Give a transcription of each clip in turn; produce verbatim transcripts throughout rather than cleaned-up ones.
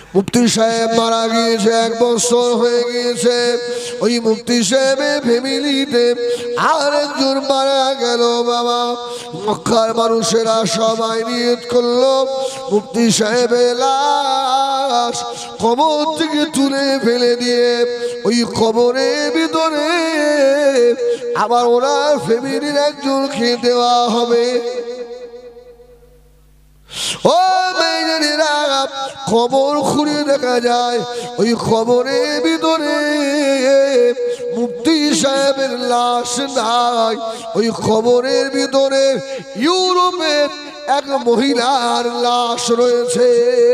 মুফতি সাহেব মারা গিয়েছে, এক বছর হয়ে গিয়েছে। ওই মুফতি সাহেবের ফ্যামিলিতে আর একজন মারা গেল বাবা। মক্কার মানুষেরা সবাই নিয়ত করলো মুফতি সাহেবের লাশ কবর থেকে তুলে ফেলে দিয়ে ওই কবরের ভিতরে আবার ওনার ফ্যামিলির একজনকে দেওয়া হবে। ও মেয়েরা, কবর খুঁড়ে দেখা যায় ওই কবরের ভিতরে মুফতি সাহেবের লাশ নাই। ওই কবরের ভিতরে ইউরোপের এক মহিলার লাশ রয়েছে।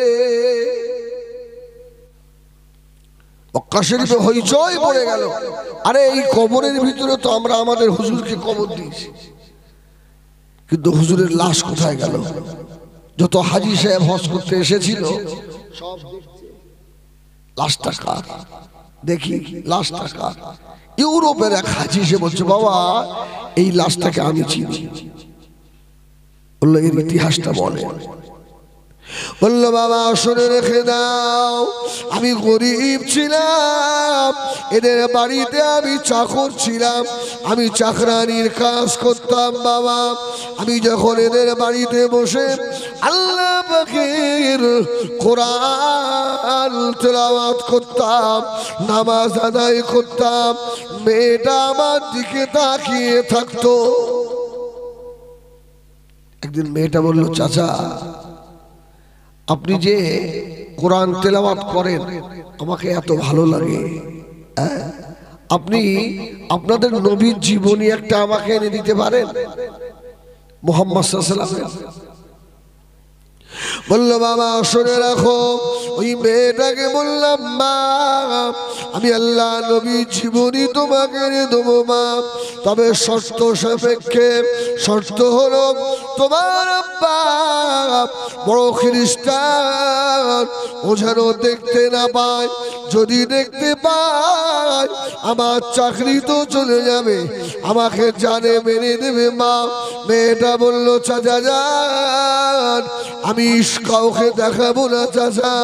মক্কা শরীফে হইচই পড়ে গেল, আরে এই কবরের ভিতরে তো আমরা আমাদের হুজুরকে কবর দিয়েছি, কিন্তু হুজুরের লাশ কোথায় গেল? যত হাজি সাহেব হজ করতে এসেছিল সব লাশটা কার, দেখি লাশটা কার। ইউরোপের এক হাজি সে বলছে, বাবা এই লাশটাকে আমি চিনি। বললো এর ইতিহাসটা বলে। বললো বাবা শুনে রেখে দাও, আমি গরিব ছিলাম, এদের বাড়িতে আমি চাকর ছিলাম, আমি চাকরানির কাজ করতাম বাবা। আমি যখন এদের বাড়িতে বসে আল্লাহ পাকের কোরআন তেলাওয়াত করতাম, নামাজ আদায় করতাম, মেয়েটা আমার দিকে তাকিয়ে থাকতো। একদিন মেয়েটা বলল, চাচা আপনি যে কোরআন তেলাওয়াত করেন আমাকে এত ভালো লাগে, আপনি আপনাদের নবীর জীবনী একটা আমাকে এনে দিতে পারেন মুহাম্মদ সাল্লাল্লাহু আলাইহি ওয়াসাল্লাম। বললো বাবা শুনে রাখো। ওই মেয়েটাকে বললাম, মা আমি আল্লাহ নবীর জীবনী তোমাকে এনে দেবো মা, তবে শর্ত সাপেক্ষে। শর্ত হলো তোমার আব্বা বড় খ্রিস্টান, ও যেন দেখতে না পায়, যদি দেখতে পায় আমার চাকরি তো চলে যাবে, আমাকে জানে মেরে দেবে মা। মেয়েটা বললো, চাচা যান আমি কাউকে দেখাবো না চাচা।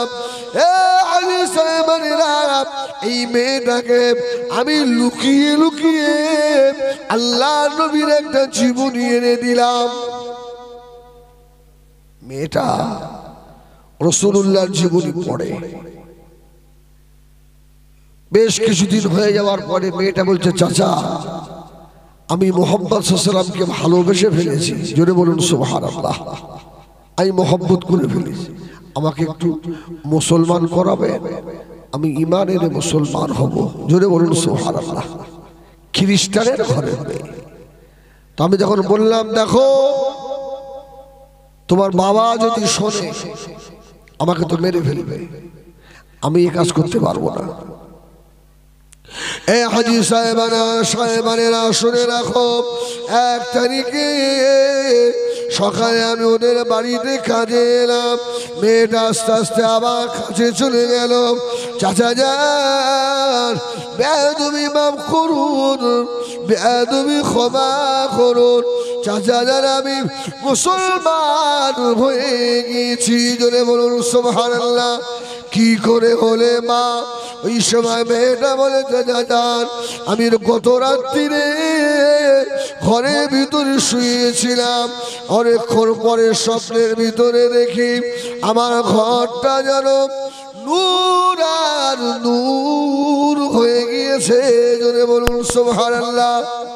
এই মেয়েটাকে আমি লুকিয়ে লুকিয়ে আল্লাহ নবীর একটা জীবনী এনে দিলাম। মেয়েটা রাসূলুল্লাহর জীবনী পড়ে। বেশ কিছুদিন হয়ে যাওয়ার পরে মেয়েটা বলছে, চাচা আমি মুহাম্মদ সাল্লাল্লাহু আলাইহি ওয়াসাল্লামকে ভালোবেসে ফেলেছি। জোরে বলুন সুবহানাল্লাহ। আমি মহব্বত করে ফেলেছি, আমাকে একটু মুসলমান করাবে, আমি ইমানের মুসলমান হব। জোরে বলুন সুবহানাল্লাহ। খ্রিস্টানের ঘরে মেয়ে। তো আমি যখন বললাম, দেখো তোমার বাবা যদি শোনে আমাকে তো মেরে ফেলবে, আমি এ কাজ করতে পারবো না। এ হাজি সাহেবানা সাহেবানেরা শুনে রাখো, এক তারিখে সকালে আমি ওদের বাড়িতে কাজে এলাম। মেয়েটা আস্তে আস্তে আবার কাছে চলে গেল। চাচা যান বেয়াদবি মাফ করুন, বেয়াদবি ক্ষমা করুন, চাচা যান আমি মুসলমান হয়ে গিয়েছি। জোরে বলুন সুবহানাল্লাহ। কি করে হলে মা? ওই সময় মেয়েটা বলে, চাচা যান আমি গত রাত্রিরে ঘরের ভিতরে শুয়েছিলাম, অনেকক্ষণ পরে স্বপ্নের ভিতরে দেখি আমার ঘরটা যেন নূর আর নূর হয়ে গিয়েছে। জোরে বলুন সুবহানাল্লাহ।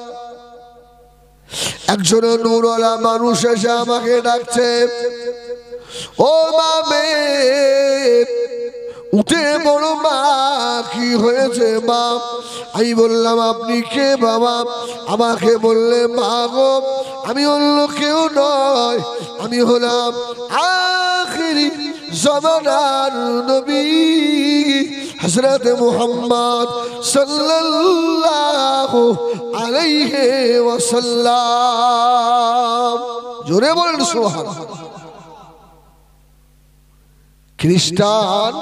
একজন নূরওয়ালা মানুষ এসে আমাকে ডাকছে, ও মা মেয়ে উঠে বড় মা, কি হয়েছে মা? আমি বললাম, আপনি কে বাবা? আমাকে বললে, মা গো আমি অন্য কেউ নয়, আমি হলাম আখিরি জামানার নবী হযরত মুহাম্মদ সাল্লাল্লাহু আলাইহি ওয়াসাল্লাম। জোরে বলেন সুবহানাল্লাহ। খ্রিস্টান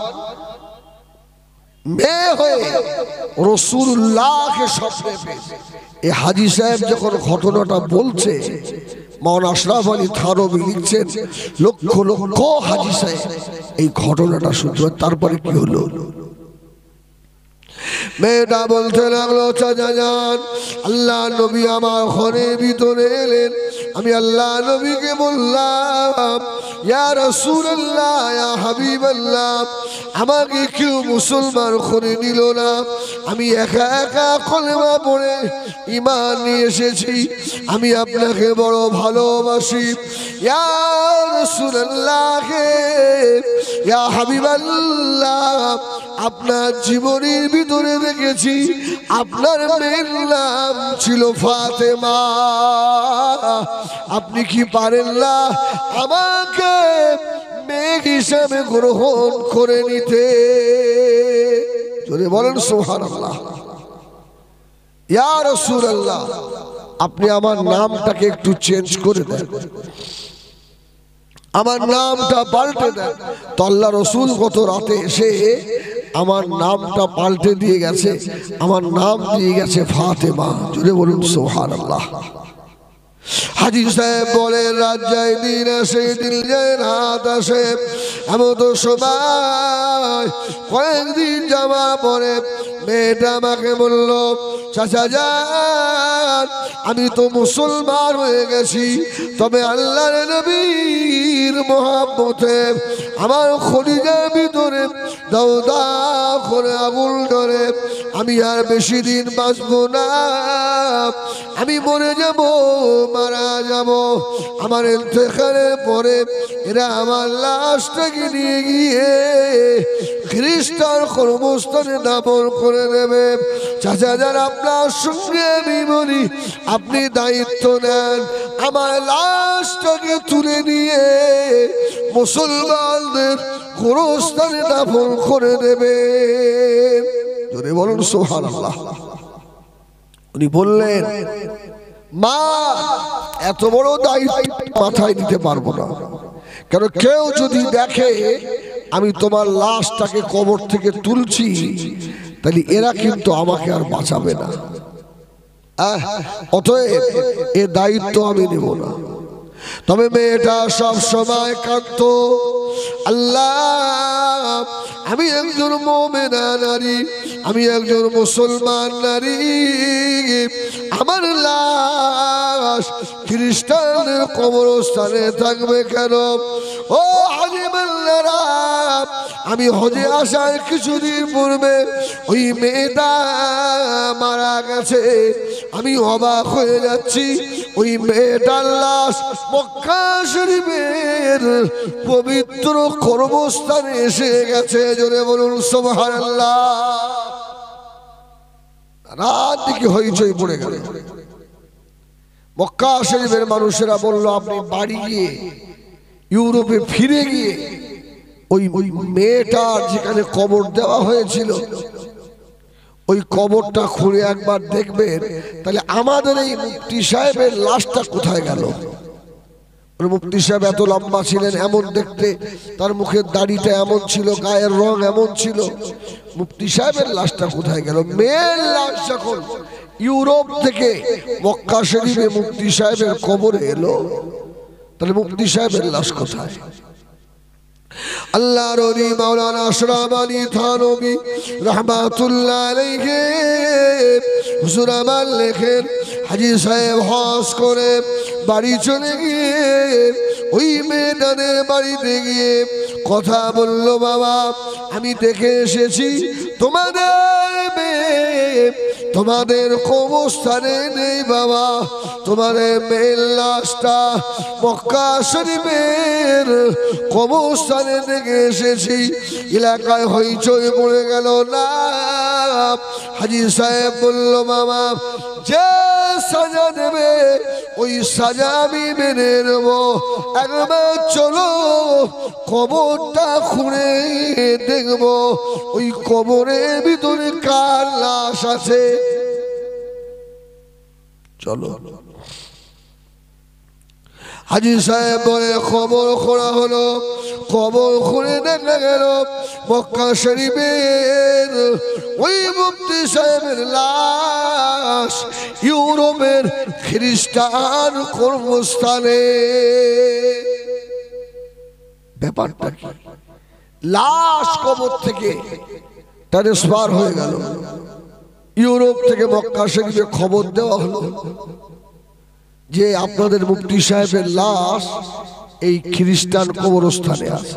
মেয়ে হয়ে রাসূলুল্লাহকে স্বপ্নে পেয়েছে। এই হাজী সাহেব যখন ঘটনাটা বলছে, মাওলানা আশরাফ আলী থানভী লিখছেন লক্ষ লক্ষ হাজী সাহেব এই ঘটনাটা শুনতে। তারপরে কি হলো, মেয়েটা বলতে লাগলো চাচা যান আল্লাহ নবী আমার ঘরের ভিতরে এলেন, আমি আল্লাহ নবীকে বললাম ইয়া রাসূলুল্লাহ ইয়া হাবিবাল্লাহ আমাকে কেউ মুসলমান করে নিল না, আমি একা একা কলেমা পড়ে ঈমান নিয়ে এসেছি, আমি আপনাকে বড় ভালোবাসি ইয়া রাসূলুল্লাহ ইয়া হাবিবাল্লাহ আপনার জীবনের ভিতরে দেখেছি আপনার মেয়ের নাম ছিল ফাতেমা, আপনি কি পারেন না আমাকে মেয়ে হিসাবে গ্রহণ করে নিতে? যদি বলেন সুবহানাল্লাহ। ইয়া রাসূলুল্লাহ আপনি আমার নামটাকে একটু চেঞ্জ করে দেন, আমার নামটা পাল্টে দেন। তো আল্লাহ রসুল গত রাতে এসে আমার নামটা পাল্টে দিয়ে গেছে, আমার নাম দিয়ে গেছে ফাতেমা। জুড়ে বলুন সুবহানাল্লাহ। হাজী সাহেব বলে রাত যায় দিন আসে, দিন যায় রাত আসে, এমন তো সময় কয়েকদিন যাওয়ার পরে মেয়েটা আমাকে বলল চাচা যান আমি তো মুসলমান হয়ে গেছি, তবে আল্লাহর নবীর মহব্বতে আমার খলিজার ভিতরে দাও দাও করে আগুন ধরে, আমি আর বেশি দিন বাঁচবো না, আমি মরে যাব মারা যাব। আমার ইন্তেকালের পরে এরা আমার লাশটাকে নিয়ে গিয়ে খ্রিস্টান কর্মস্থানে দাফন করে দেবে। চাচা যান আপনার সঙ্গে আমি বলি আপনি দায়িত্ব নেন, আমার লাশটাকে তুলে নিয়ে মুসলমানদের কবরস্থানে দাফন করে দেবে। যদি বলুন সুবহানাল্লাহ। উনি বললেন মা এত বড় দায়িত্ব মাথায় নিতে পারবো না, কারণ কেউ যদি দেখে আমি তোমার লাশটাকে কবর থেকে তুলছি তাহলে এরা কিন্তু আমাকে আর বাঁচাবে না, অতএব এ দায়িত্ব আমি নেব না। তবে মেয়েটা সব সময় কাঁদতো আল্লাহ আমি একজন মুমিনা নারী, আমি একজন মুসলমান নারী, আমার লাশ খ্রিস্টানদের কবরস্থানে থাকবে কেন? ও হাজী মাল্লারা আমি হজে আসার কিছুদিন পূর্বে ওই মেয়েটা মারা গেছে, আমি অবাক হয়ে যাচ্ছি, ওই মেয়েটার লাশ মক্কা শরীফের পবিত্র কর্মস্থানে এসে গেছে। জোরে বলুন সুবহানাল্লাহ। রাত দিকে হইচই পড়ে গেল, মক্কা শরীফের মানুষেরা বলল আপনি বাড়ি গিয়ে ইউরোপে ফিরে গিয়ে ওই ওই মেয়েটার যেখানে কবর দেওয়া হয়েছিল ওই কবরটা খুঁড়ে একবার দেখবেন, তাহলে আমাদের এই মুফতি সাহেবের লাশটা কোথায় গেল? মুফতি সাহেব এত লম্বা ছিলেন, এমন দেখতে, তার মুখের দাড়িটা এমন ছিল, গায়ের রং এমন ছিল, মুফতি সাহেবের লাশটা কোথায় গেল? মেয়ের লাশ যখন ইউরোপ থেকে মক্কা শরীফে মুফতি সাহেবের কবরে এলো, তাহলে মুফতি সাহেবের লাশ কোথায়? আল্লাহর ওলি মাওলানা আশরাফ আলী থানভী রাহমাতুল্লাহ আলাইহি হুজুর আমার লেখেন হাজী সাহেব হজ করে বাড়ি চলে গিয়ে ওই মেয়েটাদের বাড়িতে গিয়ে কথা বলল, বাবা আমি দেখে এসেছি তোমাদের মেয়ে তোমাদের কবরস্থানে নেই বাবা, তোমাদের মেয়ের লাশটা মক্কা শরীফের কবরস্থানে দেখে এসেছি। এলাকায় হইচই পড়ে গেল না। হাজী সাহেব বলল বাবা যে সাজা দেবে ওই সাজা আমি মেনে নেব, একবার চলো কবরটা খুঁড়ে দেখব ওই কবরের ভিতরে কার লাশ আছে। চলো। হাজী সাহেব বলে খবর খোলা হলো, খবর খুলে দেখা গেল মক্কা শরীফের ওই মুফতি সাহেবের লাশ ইউরোপের খ্রিস্টান কর্মস্থানে। ব্যাপারটা কি? লাশ কবর থেকে ট্রান্সফার হয়ে গেল, ইউরোপ থেকে মক্কা শরীফে খবর দেওয়া হলো যে আপনাদের মুফতি সাহেবের লাশ এই খ্রিস্টান কবরস্থানে আছে।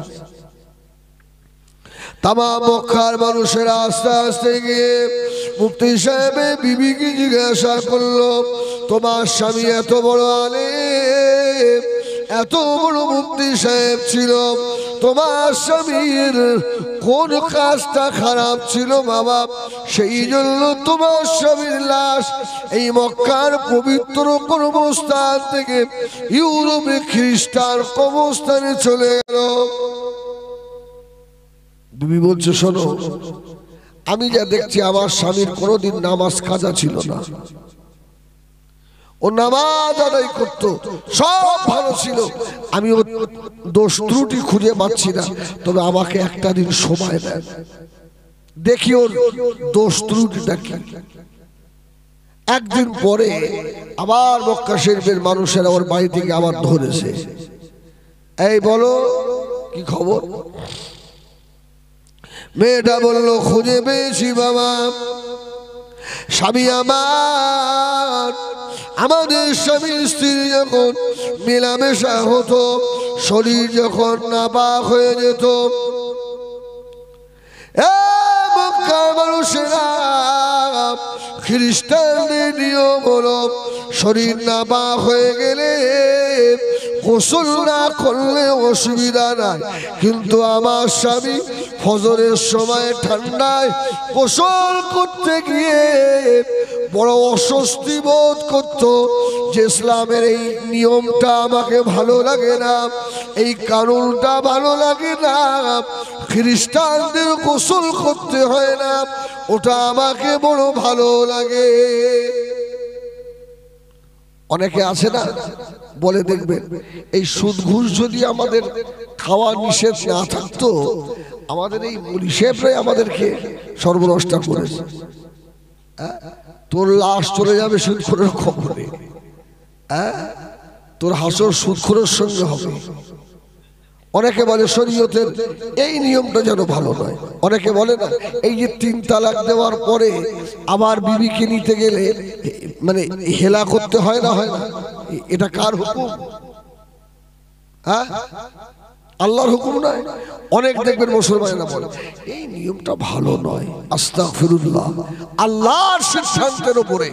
তামাম মক্কার মানুষেরা আস্তে আস্তে গিয়ে মুফতি সাহেবের বিবিকে জিজ্ঞাসা করলো, তোমার স্বামী এত বড় আলেম, এত বড় মুফতি সাহেব ছিল, তোমার স্বামীর কোন কাজটা খারাপ ছিল বাবা, সেই জন্য তোমার স্বামীর লাশ এই মক্কার পবিত্র কবরস্থান থেকে ইউরোপে খ্রিস্টান কবরস্থানে চলে গেল। বিবি বলছে, শোনো, আমি যা দেখছি আমার স্বামীর কোনোদিন নামাজ কাজা ছিল না, ও নামাজ আদায় করতো, সব ভালো ছিল, আমি ওর দোষ ত্রুটি খুঁজে পাচ্ছি না, তবে আমাকে একটা দিন সময় দেন, দেখি ওর দোষ ত্রুটিটা কি। একদিন পরে আবার মক্কা শরীফের মানুষেরা ওর বাড়ি থেকে আবার ধরেছে, এই বলো কি খবর? মেয়েটা বলল, খুঁজে পেয়েছি বাবা, স্বামী আমার, আমাদের স্বামী স্ত্রী যখন মেলামেশা হতো, শরীর যখন নাপাক হয়ে যেত, মক্কার মানুষেরা খ্রিস্টানদের নিয়ম হলো শরীর নাপাক হয়ে গেলে গোসল না করলে অসুবিধা নাই, কিন্তু আমার স্বামী ফজরের সময় ঠান্ডায় গোসল করতে গিয়ে বড় অস্বস্তি বোধ করত, যে ইসলামের এই নিয়মটা আমাকে ভালো লাগে না, এই কানুনটা ভালো লাগে না, খ্রিস্টানদের গোসল করতে হয় না, ওটা আমাকে বড় ভালো লাগে। অনেকে আছে না বলে, দেখবেন এই সুদ ঘুষ যদি আমাদের খাওয়া নিষেধ না থাকতো, আমাদের এই মুলি সাহেবরাই আমাদেরকে সর্বনষ্ট করেছে। তোর লাশ চলে যাবে সুদখোরের খবরে, তোর হাসর সুদখোরের সঙ্গে হবে। অনেকে বলে শরীয়তের এই নিয়মটা যেন ভালো নয়। অনেকে বলে না, এই যে তিন তালাক দেওয়ার পরে আবার বিবিকে নিতে গেলে মানে হেলা করতে হয় না, হয় না, এটা কার হুকুম? হ্যাঁ, আল্লাহর হুকুম নয়। অনেক দেখবেন মুসলমানেরা বলে এই নিয়মটা ভালো নয়, আস্তাগফিরুল্লাহ, আল্লাহর সিদ্ধান্তের উপরে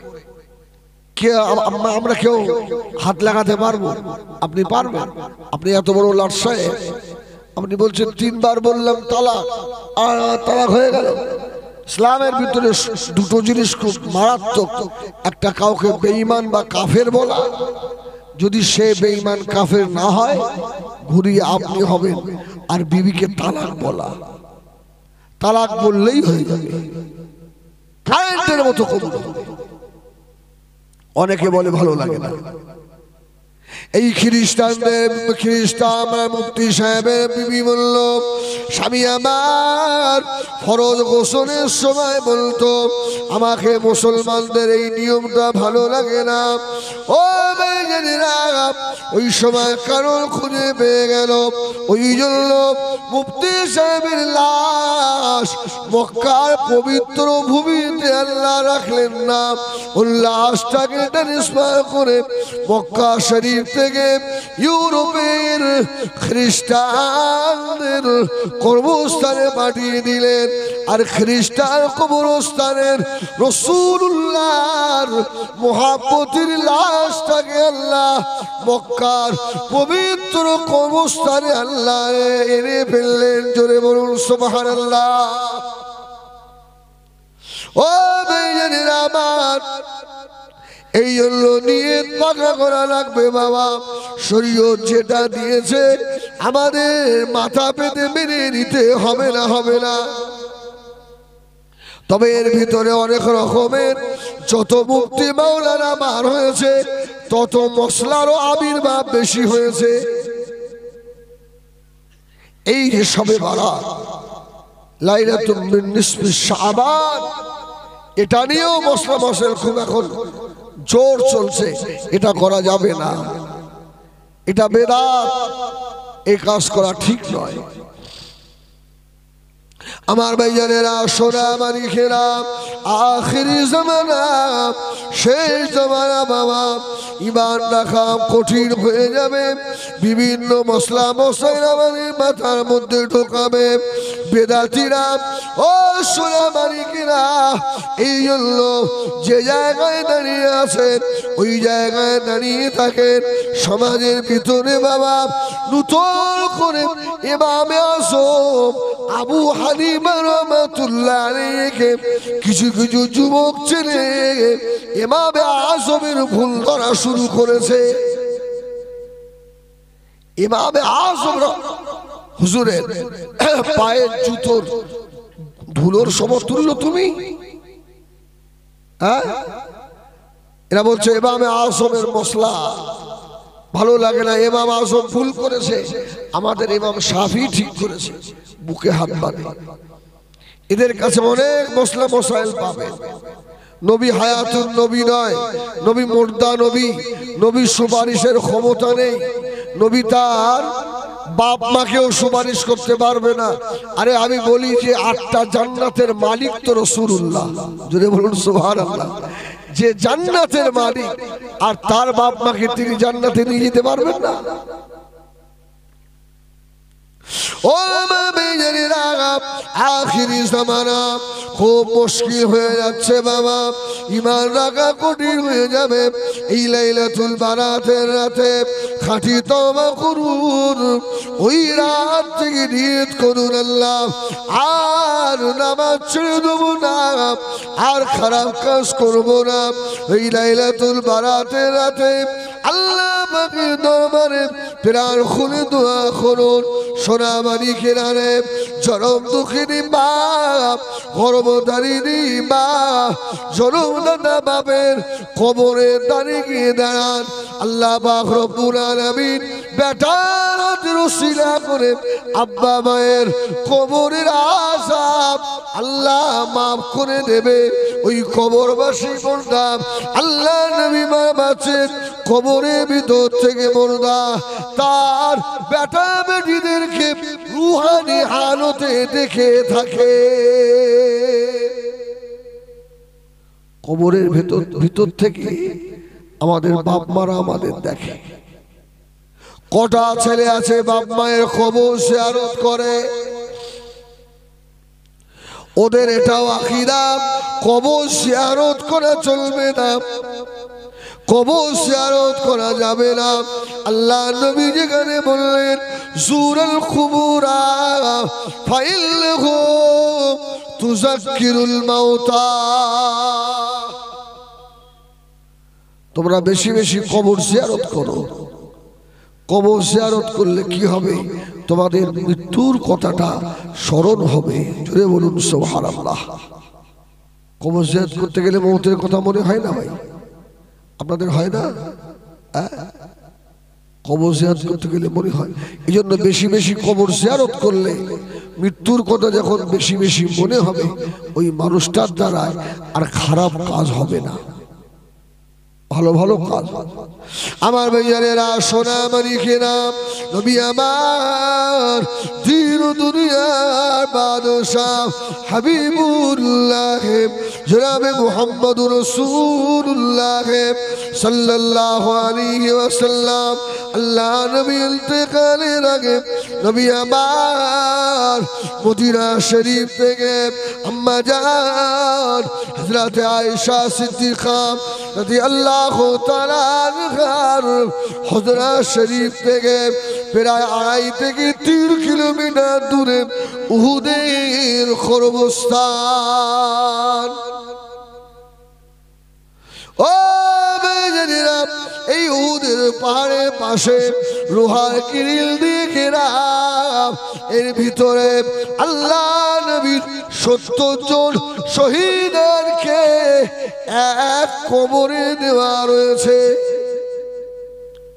আমরা কেউ হাত লাগাতে পারবো? আপনি পারবেন? আপনি এত বড় লাট সাহেব, আপনি বলছেন তিনবার বললাম তালাক, আর তালাক হয়ে গেল। ইসলামের ভিতরে দুটো জিনিস খুব মারাত্মক, একটা কাউকে বেঈমান বা কাফের বলা, যদি সে বেঈমান কাফের না হয় ঘুরিয়ে আপনি হবেন, আর বিবিকে তালাক বলা, তালাক বললেই হয়ে যাবে, কারেন্টের মতো কবুল হবে। অনেকে বলে ভালো লাগে না। এই খ্রিস্টানদের খ্রিস্টান মুফতি সাহেবের বিবি বলল, স্বামী আমার ফরজ গোসলের সময় বলতো, আমাকে মুসলমানদের এই নিয়মটা ভালো লাগে না। ও বেজেরা, ওই সময় কারণ খুঁজে পেয়ে গেল, ওই জন্য মুফতি সাহেবের লাশ মক্কার পবিত্র ভূমিতে আল্লাহ রাখলেন না, ওই লাশটাকে ট্রান্সফার করে মক্কা শরীফ থেকে ইউরোপের খ্রিস্টানদের কবরস্থানে পাঠিয়ে দিলেন। আর খ্রিস্টান কবরস্থানের রাসূলুল্লাহর মুহাব্বতের লাশটাকে আল্লাহ মক্কার পবিত্র কবরস্থানে আল্লাহ এনে ফেললেন। জোরে বলুন সুবহানাল্লাহ। ও ভাইজানেরা আমার, এই জন্য নিয়ত পাকা করা লাগবে বাবা। শরীয়ত যেটা দিয়েছে আমাদের মাথা পেতে মেনে নিতে হবে না, হবে না। তবে এর ভিতরে অনেক রকমের যত মুফতি মাওলানা বার হয়েছে তত মশলারও আবির্ভাব বেশি হয়েছে। এই যে সবে বারাত, লাইলাতুম মিন নিসফি শাবান, এটা নিয়েও মশলা মশলার খুব এখন জোর চলছে। এটা করা যাবে না, এটা বেদাত, এই কাজ করা ঠিক নয়। আমার ভাইজানেরা, সোনা মানিকেরা, আখিরি জামানা, শেষ জামানা বাবা, ঈমান রাখা কঠিন হয়ে যাবে। বিভিন্ন মশলা মশলা আমাদের মাথার মধ্যে ঢোকাবে বেদাতিরা। ও সোনা মানিকেরা, এই জন্য যে জায়গায় দাঁড়িয়ে আছেন ওই জায়গায় দাঁড়িয়ে থাকেন। সমাজের ভিতরে বাবা নূতন করে ইমামে আযম আবু হানিফা রাহমাতুল্লাহ আলাইহি কিছু কিছু যুবক ছেলে ইমামে আযমের ভুল ধরা শুরু করেছে। ইমামে আযম হুজুরের পায়ের জুতোর ধুলোর সমতুল্য তুমি, হ্যাঁ? এরা বলছে ইমামে আযমের মশলা ভালো লাগে না, ইমাম আযম ভুল করেছে, আমাদের ইমাম শাফি ঠিক করেছে। বুকে হাত বাঁধে। এদের কাছে অনেক মশলা মশাইল পাবেন। নবী হায়াতুন নবী নয়, নবী মুর্দা নবী। নবী সুপারিশের ক্ষমতা নেই। নবী তার বাপ মাকেও সুপারিশ করতে পারবে না। আরে আমি বলি যে আটটা জান্নাতের মালিক তো রাসূলুল্লাহ, জোরে বলুন সুবহানাল্লাহ। যে জান্নাতের মালিক আর তার বাপ মাকে তিনি জান্নাতে নিয়ে যেতে পারবেন না? ও মাবেজানেরা, আখিরি জামানা খুব মুশকিল হয়ে যাচ্ছে বাবা, ঈমান রাখা কঠিন হয়ে যাবে। এই লাইলাতুল বারাতের রাতে খাঁটি তওবা করুন, ওই রাত থেকে নিয়ত করুন আল্লাহ আর নামাজ ছেড়ে দেবো না, আর খারাপ কাজ করবো না। এই লাইলাতুল বারাতের রাতে আল্লাহ পাকের দরবারে প্রাণ খুলে দোয়া করুন। সোনা মানিকেরা রে, জনম দুঃখিনী মা, গর্ভধারিণী মা, জনমদাতা বাপের কবরে দাঁড়িয়ে গিয়ে দাঁড়ান। আল্লাহ পাক রব্বুল আলামিন বেটার হাতের ওসিলা করে আব্বা মায়ের কবরের আযাব আল্লাহ মাফ করে দেবে। ওই কবরবাসী বলতাম আল্লাহ নবী মা বাঁচেন কবরের ভিতর থেকে মুর্দা, তার বেটা বেটিদেরকে রুহানি হালতে দেখে থাকে। কবরের ভেতর ভিতর থেকে আমাদের বাপ মারা আমাদের দেখে। কটা ছেলে আছে বাপ মায়ের কবর জিয়ারত করে, ওদের এটাও আকীদা কবর জিয়ারত করা চলবে না, কবর জিয়ারত করা যাবে না। আল্লাহ নবী যেখানে বললেন জুরাল কুবুরা ফাইন্নাহুম তুযাক্কিরুল মাউতা, তোমরা বেশি বেশি কবর জিয়ারত করো। কবর জিয়ারত করলে কি হবে? তোমাদের মৃত্যুর কথাটা স্মরণ হবে। জোরে বলুন সুবহানাল্লাহ। কবর জিয়ারত করতে গেলে মৌতের কথা মনে হয় না ভাই? আপনাদের হয় না? কবর জিয়ারত করতে গেলে মনে হয়। এই জন্য বেশি বেশি কবর জিয়ারত করলে মৃত্যুর কথা যখন বেশি বেশি মনে হবে, ওই মানুষটার দ্বারা আর খারাপ কাজ হবে না, ভালো ভালো কাজ। আমার ভাইয়ারেরা, সোনা মানিকেরা, নবী আমার দিন দুনিয়ার বাদশাহ হাবিবুল্লাহ জনাবে মুহাম্মদুর রাসূলুল্লাহ সাল্লাল্লাহু আলাইহি ওয়াসাল্লাম, আল্লাহ নবী ইন্তেকালের আগে নবী আমার মদিনা শরীফ থেকে আম্মা জান হযরত আয়েশা সিদ্দিকা রাদিয়াল্লাহু তাআলা আনহার হুজরা শরীফ থেকে প্রায় আড়াই থেকে তিন কিলোমিটার দূরে উহুদের কবরস্থান। ও বেজেরা, এই উহুদের পাহাড়ের পাশে লোহার কিরিল দিয়ে ঘেরা, এর ভিতরে আল্লাহ নবীর সত্তর জন শহীদকে এক কবরে দেওয়া রয়েছে।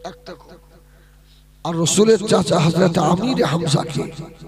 একটা আর রাসূলের চাচা হযরত আমির হামজাকে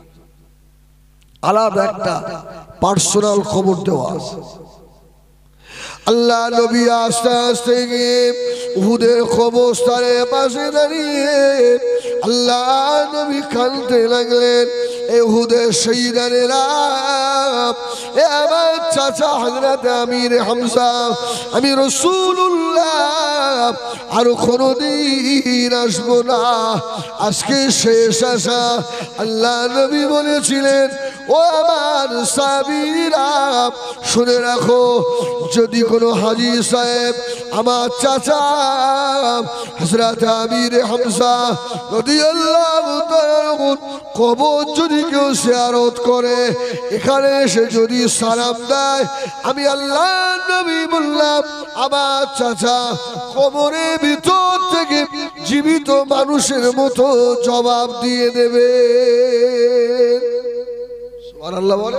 আলাদা একটা পার্সোনাল খবর দেওয়া আছে। আল্লাহ নবী আস্তে আস্তে গিয়ে উহুদের কবরস্থানের পাশে দাঁড়িয়ে আল্লাহ নবী কাঁদতে লাগলেন, এ উহুদের শহীদানেরা, এ আমার চাচা হযরত আমির হামজা, আমি রাসূলুল্লাহ আর কোনদিন আসবো না, আজকে শেষ আশা। আল্লাহ নবী বলেছিলেন, ও আমার সাহাবীরা শুনে রাখো, যদি কোনো হাজী সাহেব আমার চাচা হযরত আমির হামজা রাদিয়াল্লাহু তাআলা কবর যদি কেউ জিয়ারত করে, এখানে এসে যদি সালাম দেয়, আমি আল্লাহ নবী বললাম আমার চাচা কবরের ভিতর থেকে জীবিত মানুষের মতো জবাব দিয়ে দেবে। সুবহানাল্লাহ বলে।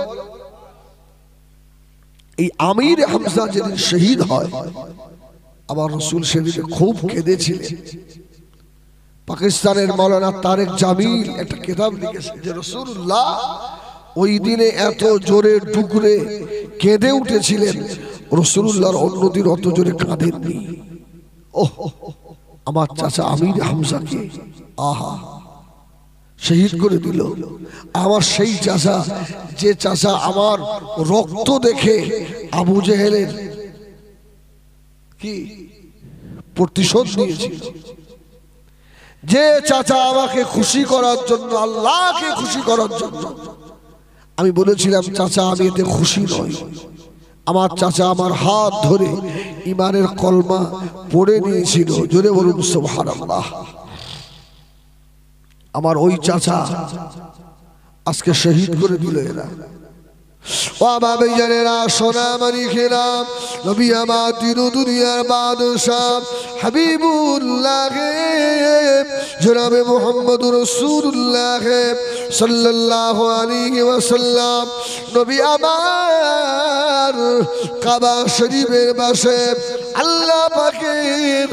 এই আমির হামজা যেদিন শহীদ হয়, আমার রাসূল সেদিন খুব কেঁদেছিলেন। পাকিস্তানের মাওলানা তারেক জামিল একটা কিতাব লিখেছে যে রাসূলুল্লাহ ওই দিনে এত জোরে ডুকরে কেঁদে উঠেছিলেন, রাসূলুল্লাহর অন্যদিন অত জোরে কাঁদেননি। ওহ, আমার চাচা আমির হামজাকে আহা শহীদ করে দিল। আমার সেই চাচা, যে চাচা আমার রক্ত দেখে আবু জেহেলের কি প্রতিশোধ নিয়েছিল, যে চাচা আমাকে খুশি করার জন্য, আল্লাহকে খুশি করার জন্য আমি বলেছিলাম চাচা আমি এতে খুশি নই, আমার চাচা আমার হাত ধরে ঈমানের কলমা পড়ে নিয়েছিল। জোরে বলুন সুবহানাল্লাহ। আমার ওই চাচা আজকে শহীদ করে দিল এরা। ও আমার ভাইজানেরা, সোনা মানিকেরা, নবী আমার দিন দুনিয়ার বাদশাহ হাবিবুল্লাহ জনাবে মুহাম্মদুর রাসূলুল্লাহ সাল্লাল্লাহু আলাইহি ওয়াসাল্লাম, নবী আমার কাবা শরীফের পাশে আল্লাহ পাকের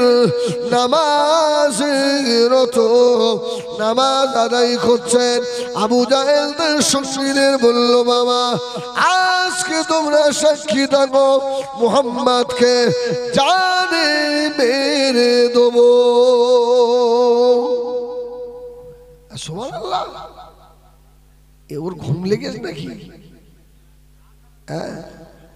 নামাজের রত নামাজ আদায় করছেন। আবু জাহেলদের সঙ্গীদের বলল, বাবা আজকে তোমরা সাক্ষী থাকো, মুহাম্মদকে জানে মেরে দেবো। সুবহানাল্লাহ। এ ওর ঘুম লেগেছে নাকি? হ্যাঁ,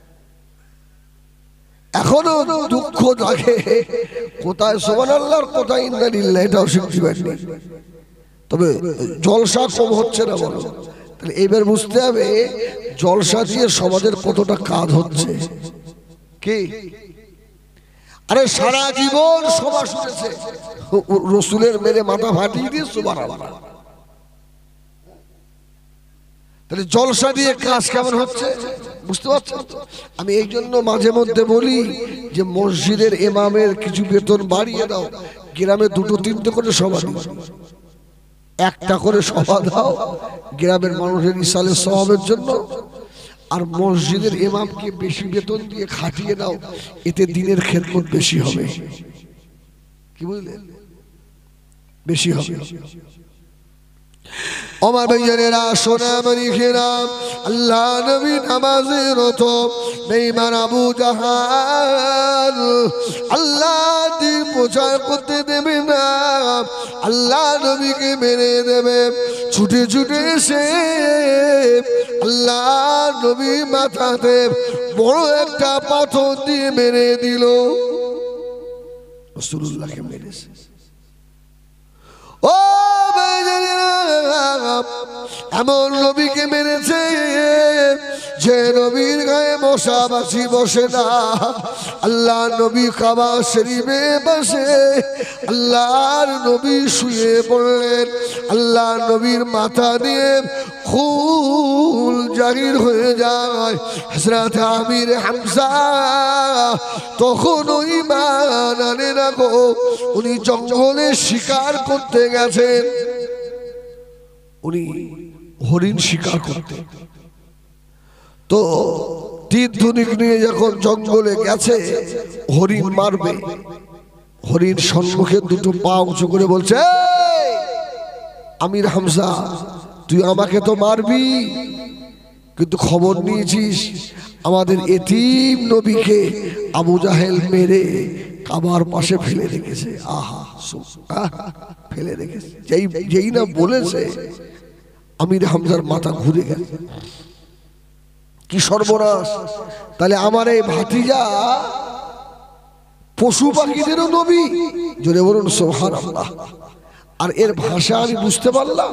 এখনো দুঃখ লাগে কোথায় সুবহানাল্লাহ কোথায় ইন্না লিল্লাহ, এটাও শিখতে পারিনি। তবে জলসা কম হচ্ছে না বলো, তাহলে এবার বুঝতে হবে জলসা দিয়ে সমাজের কতটা কাজ হচ্ছে। কি আরে সারা জীবন সভা শুনেছে, রসুলের মেরে মাথা ফাটিয়ে দিয়ে সুবহানাল্লাহ। তাহলে জলসা দিয়ে কাজ কেমন হচ্ছে বুঝতে পারছেন? আমি এই জন্য মাঝে মধ্যে বলি যে মসজিদের ইমামের কিছু বেতন বাড়িয়ে দাও, গ্রামে দুটো তিনটে করে সভা দাও, একটা করে সভা দাও গ্রামের মানুষের ইসালের সওয়াবের জন্য, আর মসজিদের ইমামকে বেশি বেতন দিয়ে খাটিয়ে দাও, এতে দিনের খেদমত বেশি হবে। কি বুঝলেন? বেশি হবে। আমার ভাইজানেরা, সোনা মানিকেরা, আল্লাহ নবী নামাজে রত, বেঈমান আবু জাহাল আল্লাহ দ্বীন প্রচার করতে দেবে না, আল্লাহ নবীকে মেরে দেবে। ছুটে ছুটে এসে আল্লাহ নবী মাথাতে বড় একটা পাথর দিয়ে মেরে দিল। রাসূলুল্লাহকে মেরেছে। ও এমন নবীকে মেরেছে যে নবীর গায়ে মশা মাছি বসে না। আল্লাহ নবী কাবা শরীফে বসে আল্লাহর নবী শুয়ে পড়লেন, আল্লাহ নবীর মাথা দিয়ে খুল জাহির হয়ে যায়। হযরত আমির হামজা তখন ওই ঈমান আনে না গো, উনি জঙ্গলে শিকার করতে গেছেন, উনি হরিণ শিকার করতে। তো তীর ধনুক নিয়ে যখন জঙ্গলে গেছে হরিণ মারবে, হরিণ সম্মুখে দুটো পা উঁচু করে বলছে, আমির হামজা তুই আমাকে তো মারবি, কিন্তু খবর নিয়েছিস আমাদের এতিম নবীকে আবু জাহেল মেরে কাবার পাশে ফেলে রেখেছে। আহা, ফেলে রেখেছে। যেই যেই না বলেছে আমির হামজার মাথা ঘুরে গেছে, কি সর্বনাশ! তাহলে আমার এই ভাতিজা পশু পাখিদেরও নবী, জোরে বলুন সুবহানাল্লাহ। আর এর ভাষা আমি বুঝতে পারলাম।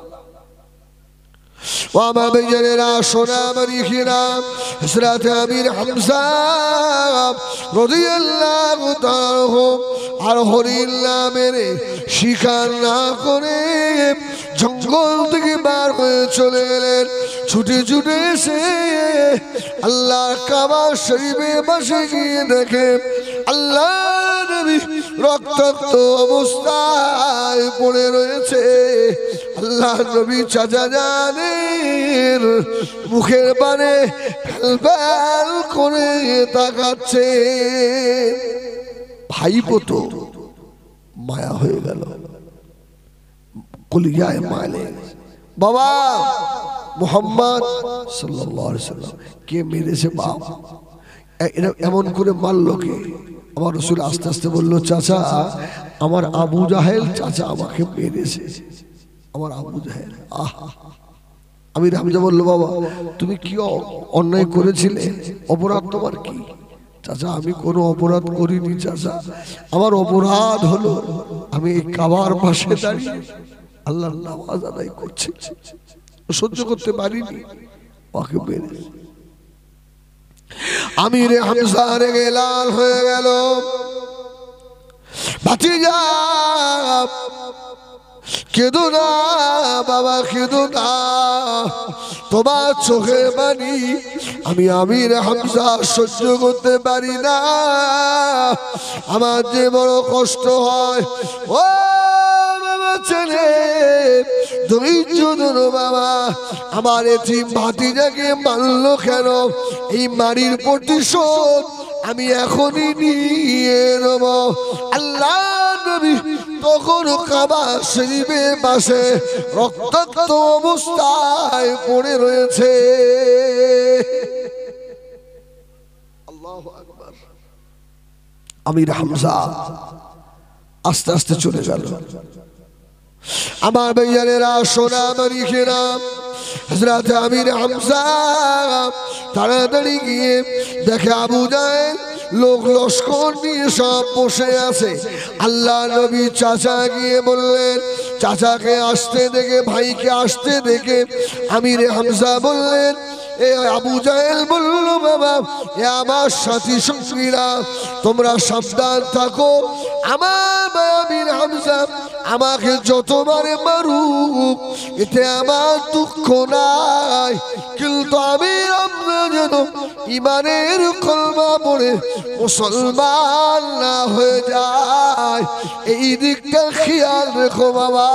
وما بيننا شنا مريخنا حسرات أمير حمزة رضي الله تعالى আর হরিল্লা মেরে শিকার না করে জঙ্গল থেকে বার হয়ে চলে এলেন, ছুটে ছুটে এসে আল্লাহর কাবা শরীফে বসে গিয়ে দেখে আল্লাহ নবী রক্তাক্ত অবস্থায় পড়ে রয়েছে। আল্লাহ নবী চাচা জানের মুখের পানে ফেলফেল করে তাকাচ্ছে। ভাইপো তো মায়া হয়ে গেল, কলিজায় মায়া লেগে গেছে। বাবা মুহাম্মদ সাল্লাল্লাহু আলাইহি সাল্লাম কে মেরেছে বাপ, এমন করে মারলো কে? আমার রাসূল আস্তে আস্তে বললো, চাচা আমার আবু জাহেল চাচা আমাকে মেরেছে, আমার আবু জাহেল। আহা, আমির হামজা বললো, বাবা তুমি কি অন্যায় করেছিলে? অপরাধ তোমার কি? চাচা আমি কোনো অপরাধ করিনি চাচা, আমার অপরাধ হলো আমি এই কাবার পাশে দাঁড়িয়ে আল্লাহর নামাজ আদায় করছি, সহ্য করতে পারিনি, ওকে মেরেছে। আমির হামজা রেগে লাল হয়ে গেল। ভাতিজা কেঁদো না বাবা, কেঁদো না, তোমার চোখের পানি আমি আমির হামজা সহ্য করতে পারি না, আমার যে বড় কষ্ট হয়। ও বাবা ছেলে ধৈর্য ধরো বাবা, আমার এতিম ভাতিজাকে মারলো কেন? এই মারির প্রতিশোধ আমি এখনই নিয়ে নেব। আল্লাহ নবী তখন কাবা শরীফের পাশে রক্তাক্ত অবস্থায় পড়ে রয়েছে। আল্লাহু আকবার। আমির হামজা আস্তে আস্তে চলে গেল। আমার ভাইয়ানেরা, সোনা মারিখেরা, হযরত আমির হামজা তাড়াতাড়ি গিয়ে দেখে আবু জাহেল লোক লস্কর নিয়ে সব বসে আছে। আল্লাহ নবী চাচা গিয়ে বললেন, চাচাকে আসতে দেখে, ভাইকে আসতে দেখে আমির হামজা বললেন, এ আবু জাহেল বলল, বাবা এ আমার সাথী সঙ্গীরা তোমরা সাবধান থাকো, আমার আমির হামজা আমাকে যতবারে মারুক এতে আমার দুঃখ নাই, কিন্তু আমি আমরা যেন ইমানের কলমা পড়ে মুসলমান না হয়ে যায়, এই দিকটা খেয়াল রেখো বাবা,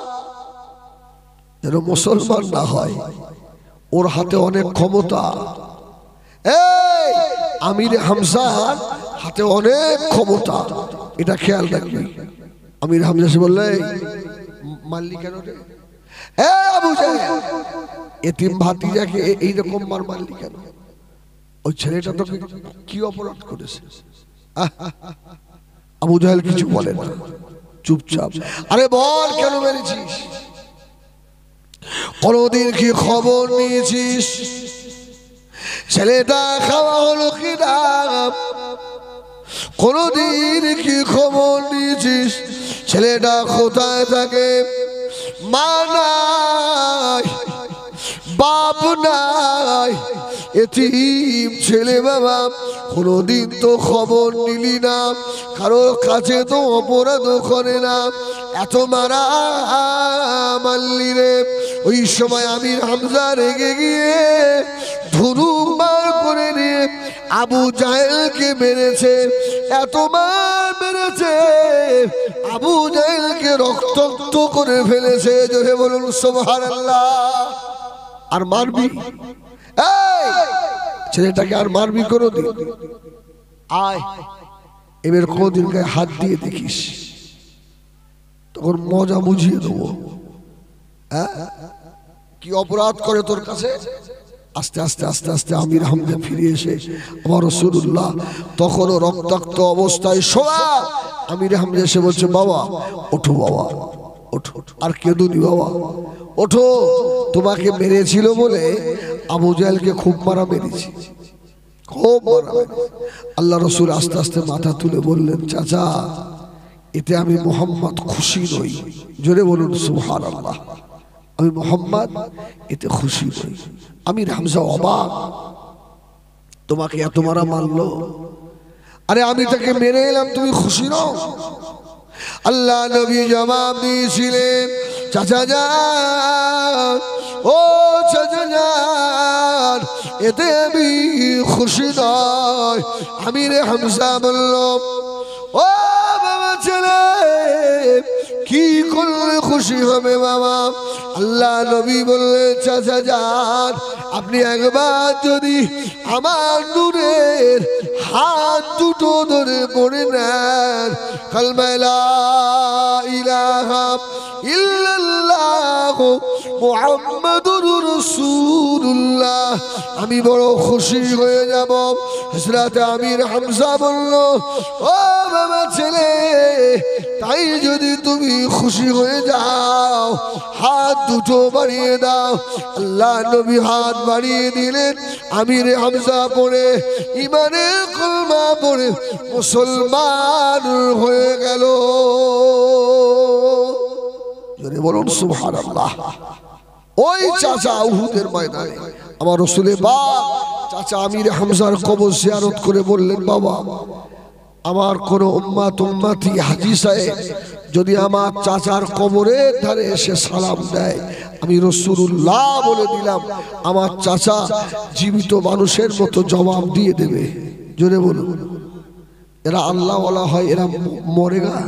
যেন মুসলমান না হয়। ওর হাতে অনেক ক্ষমতা, এই আমির হামজার হাতে অনেক ক্ষমতা, এটা খেয়াল রাখবি। আমির হামজা সে বললে, মারলি কেন রে? এ আবু জাহেল, এতিম ভাতিজাকে এইরকম মার মারলি কেন? ওই ছেলেটা তোকে কি অপরাধ করেছে? আবু জাহেল কিছু বলে না, চুপচাপ। আরে বল কেন মেরেছিস? কোনদিন কি খবর নিয়েছিস? ছেলেটা খাওয়া হলো কি না? কোনদিন কি খবর নিয়েছিস? ছেলেটা কোথায় থাকে? মা নাই, বাপ নাই, এতিম ছেলে বাবা, কোনদিন তো খবর নিলি না, কারোর কাছে তো অপরাধ করে না, এত মারা মারলি রে। ওই সময় আমির হামজা রেগে গিয়ে ধনুক বার করে নিয়ে আবু জাহেলকে মেরেছে, এত মার মেরেছে আবু জাহেলকে রক্তাক্ত করে ফেলেছে। জোরে বলুন সুবহানাল্লাহ। আর মারবি? এই ছেলেটাকে আর মারবি কোনদিন? আয় এবার কোনদিন গায়ে হাত দিয়ে দেখিস, তখন মজা বুঝিয়ে দেবো। হ্যাঁ, কি অপরাধ করে তোর কাছে? আস্তে আস্তে আস্তে আস্তে আমির হামজা ফিরে এসে আমার রাসূলুল্লাহ তখনও রক্তাক্ত অবস্থায় শোয়া। আমির হামজা এসে বলছে, বাবা ওঠো, বাবা ওঠো, আর কেঁদুনি বাবা ওঠো, তোমাকে মেরেছিল বলে আবু জাহেলকে খুব মারা মেরেছি, খুব মারা মেরেছি। আল্লাহ রসুল আস্তে আস্তে মাথা তুলে বললেন, চাচা এতে আমি মুহাম্মদ খুশি নই। জোরে বলুন সুবহানাল্লাহ। আমি মুহাম্মদ এতে খুশি নই। আমির হামজা অবাক, তোমাকে এত মারা মারলো, আরে আমি তাকে মেরে এলাম, তুমি খুশি নও? আল্লাহ নবী জবাব দিয়েছিলেন, চাচা যান, ও চাচা যান, এতে আমি খুশি নয়। আমির হামজা বলল, ও বাবা ছেলে, কি করলে খুশি হবে বাবা? আল্লাহ নবী বললেন, চাচা যান, আপনি একবার যদি আমার নূরের হাত দুটো ধরে পড়ে নেন, কালমা লা ইলাহা ইল্লাল্লাহ মুহাম্মাদুর রাসূলুল্লাহ, আমি বড় খুশি হয়ে যাব। হযরত আমির হামজা বলল, ও বাবা ছেলে, তাই যদি তুমি খুশি হয়ে যাও, হাত দুটো বাড়িয়ে দাও। আল্লাহ নবী হাত বাড়িয়ে দিলেন। আমির হামজা পড়ে ইমানের কলমা পড়ে মুসলমান হয়ে গেল। জোরে বলুন সুবহানাল্লাহ। ওই চাচা উহুদের ময়দানে আমার রাসূলের বাপ চাচা আমির হামজার কবর জিয়ারত করে বললেন, বাবা আমার কোন উম্মাত উম্মতি হাজী সাহেব যদি আমার চাচার কবরের ধারে এসে সালাম দেয়, আমি রাসূলুল্লাহ বলে দিলাম, আমার চাচা জীবিত মানুষের মতো জবাব দিয়ে দেবে। জোরে বলুন। এরা আল্লাহ ওয়ালা হয়, এরা মরে না,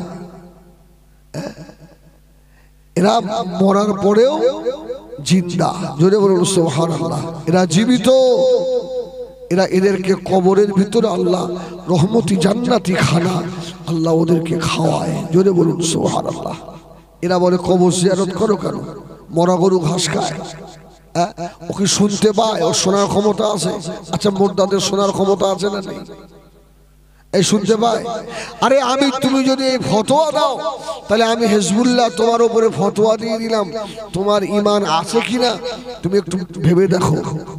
এরা মরার পরেও জিন্দা। জোরে বলুন সুবহানাল্লাহ। এরা জীবিত, এরা এদেরকে কবরের ভিতরে আল্লাহ রহমতি জান্নাতি খানা আল্লাহ ওদেরকে খাওয়ায়। জোরে বলুন সুবহানাল্লাহ। এরা বলে কবর জিয়ারত করো কেন? মরা গরু ঘাস খায়, ওকে শুনতে পায়, ওর শোনার ক্ষমতা আছে? আচ্ছা মোর্দাদের শোনার ক্ষমতা আছে না নেই? এই শুনতে পায়। আরে আমি তুমি যদি এই ফতোয়া দাও, তাহলে আমি হিজবুল্লাহ তোমার উপরে ফতোয়া দিয়ে দিলাম, তোমার ঈমান আছে কিনা তুমি একটু ভেবে দেখো,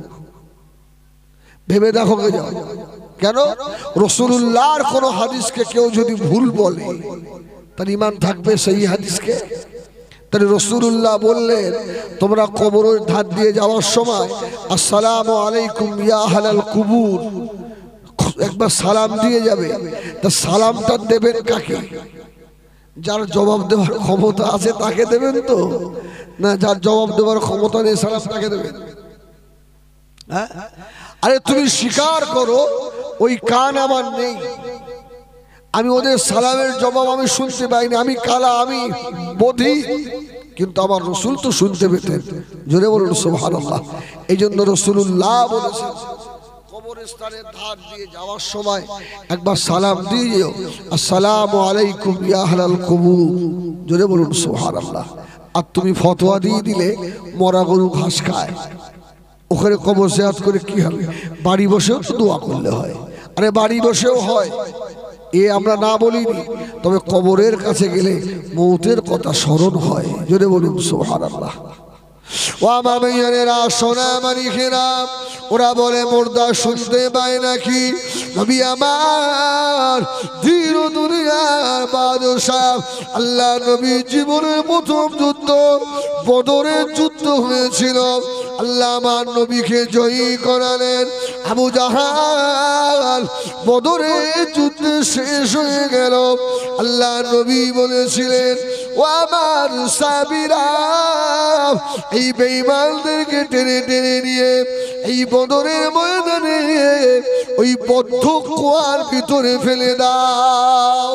ভেবে দেখো কে যাও। কেন? রাসূলুল্লাহর কোন হাদিসকে কেউ যদি ভুল বলে, তার ঈমান থাকবে সেই হাদিসকে? তাহলে রাসূলুল্লাহ বললেন, তোমরা কবরের ধার দিয়ে যাওয়ার সময় আসসালামু আলাইকুম ইয়া আহলাল কুবুর, একবার সালাম দিয়ে যাবে। তা সালামটা দেবেন কাকে? যার জবাব দেওয়ার ক্ষমতা আছে তাকে দেবেন তো, না যার জবাব দেওয়ার ক্ষমতা নেই সালাম তাকে দেবেন? হ্যাঁ, আরে তুমি স্বীকার করো ওই কান আমার নেই, আমি ওদের সালামের জবাব আমি শুনতে পাইনি, আমি কালা, আমি বধির, কিন্তু আমার রাসূল তো শুনতে পেতেন। জোরে বলুন সুবহানাল্লাহ। এই জন্য রাসূলুল্লাহ বলেছেন, কবরস্থানের ধার দিয়ে যাওয়ার সময় একবার সালাম দিয়ে যেও, আসসালামু আলাইকুম ইয়া আহলাল কুবুর। জোরে বলুন সুবহানাল্লাহ। আর তুমি ফতোয়া দিয়ে দিলে মরা গরু ঘাস খায়, ওখানে কবর জিয়ারত করে কি হবে? বাড়ি বসেও তো দোয়া করলে হয়। আরে বাড়ি বসেও হয়, এ আমরা না বলিনি, তবে কবরের কাছে গেলে মৌতের কথা স্মরণ হয়। জোরে বলুন সুবহানাল্লাহ। ও আমার ভাইয়েরা, সোনা মানিকেরা, ওরা বলে মুর্দা শুনতে পায় নাকি? নবী আমার ধীর দুনিয়ার বাদশা, আল্লাহ নবী জীবনের প্রথম যুদ্ধ বদরের যুদ্ধ হয়েছিল, আল্লাহ আমার নবীকে জয়ী করালেন। আবু জাহাল বদরের যুদ্ধ শেষ হয়ে গেল। আল্লাহ নবী বলেছিলেন, ও আমার সাহাবীরা, এই বেঈমানদেরকে টেনে টেনে নিয়ে এই বদরের ময়দানে ওই বদ্ধ কুয়ার ভিতরে ফেলে দাও।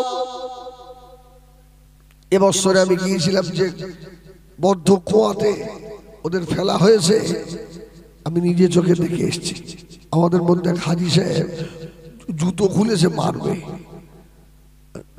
এবছরে আমি গিয়েছিলাম যে বদ্ধ কুয়াতে ওদের ফেলা হয়েছে, আমি নিজে চোখে দেখে এসেছি। আমাদের মধ্যে হাজী সাহেব জুতো খুলেছে মারবে,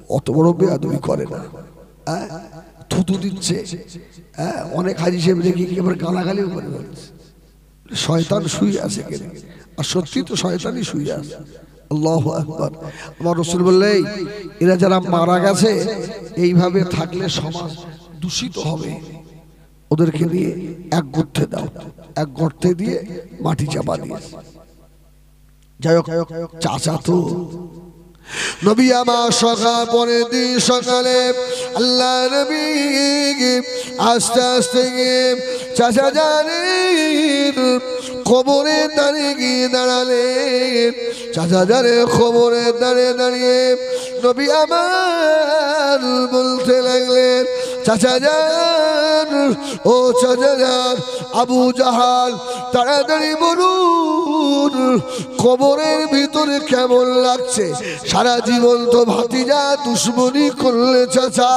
অত বড় বেয়াদবি করে না, হ্যাঁ থুতু দিচ্ছে, হ্যাঁ অনেক হাজি সাহেব দেখি একেবারে গালাগালিও করে ফেলছে, শয়তান শুয়ে আছে কেন, আর সত্যি তো শয়তানই শুয়ে আছে। আল্লাহু আকবার। আমার রাসূল বললেন এরা যারা মারা গেছে এইভাবে থাকলে সমাজ দূষিত হবে, ওদেরকে নিয়ে এক গর্তে দাও, এক গর্তে দিয়ে মাটি চাপা দিয়ে। যাই হোক চাচা তো নবী আমার সকাল পরের দিন সকালে আল্লাহ নবী আস্তে আস্তে গিয়ে চাচা জানের কবরে দাঁড়িয়ে গিয়ে দাঁড়ালেন। চাচা জানের কবরে দাঁড়িয়ে দাঁড়িয়ে নবী আমার বলতে লাগলেন চাচা জান, ও চাচা জান, আবু জাহাল তাড়াতাড়ি বলুন কবরের ভিতরে কেমন লাগছে? সারা জীবন তো ভাতিজা দুশ্মনী করলে চাচা।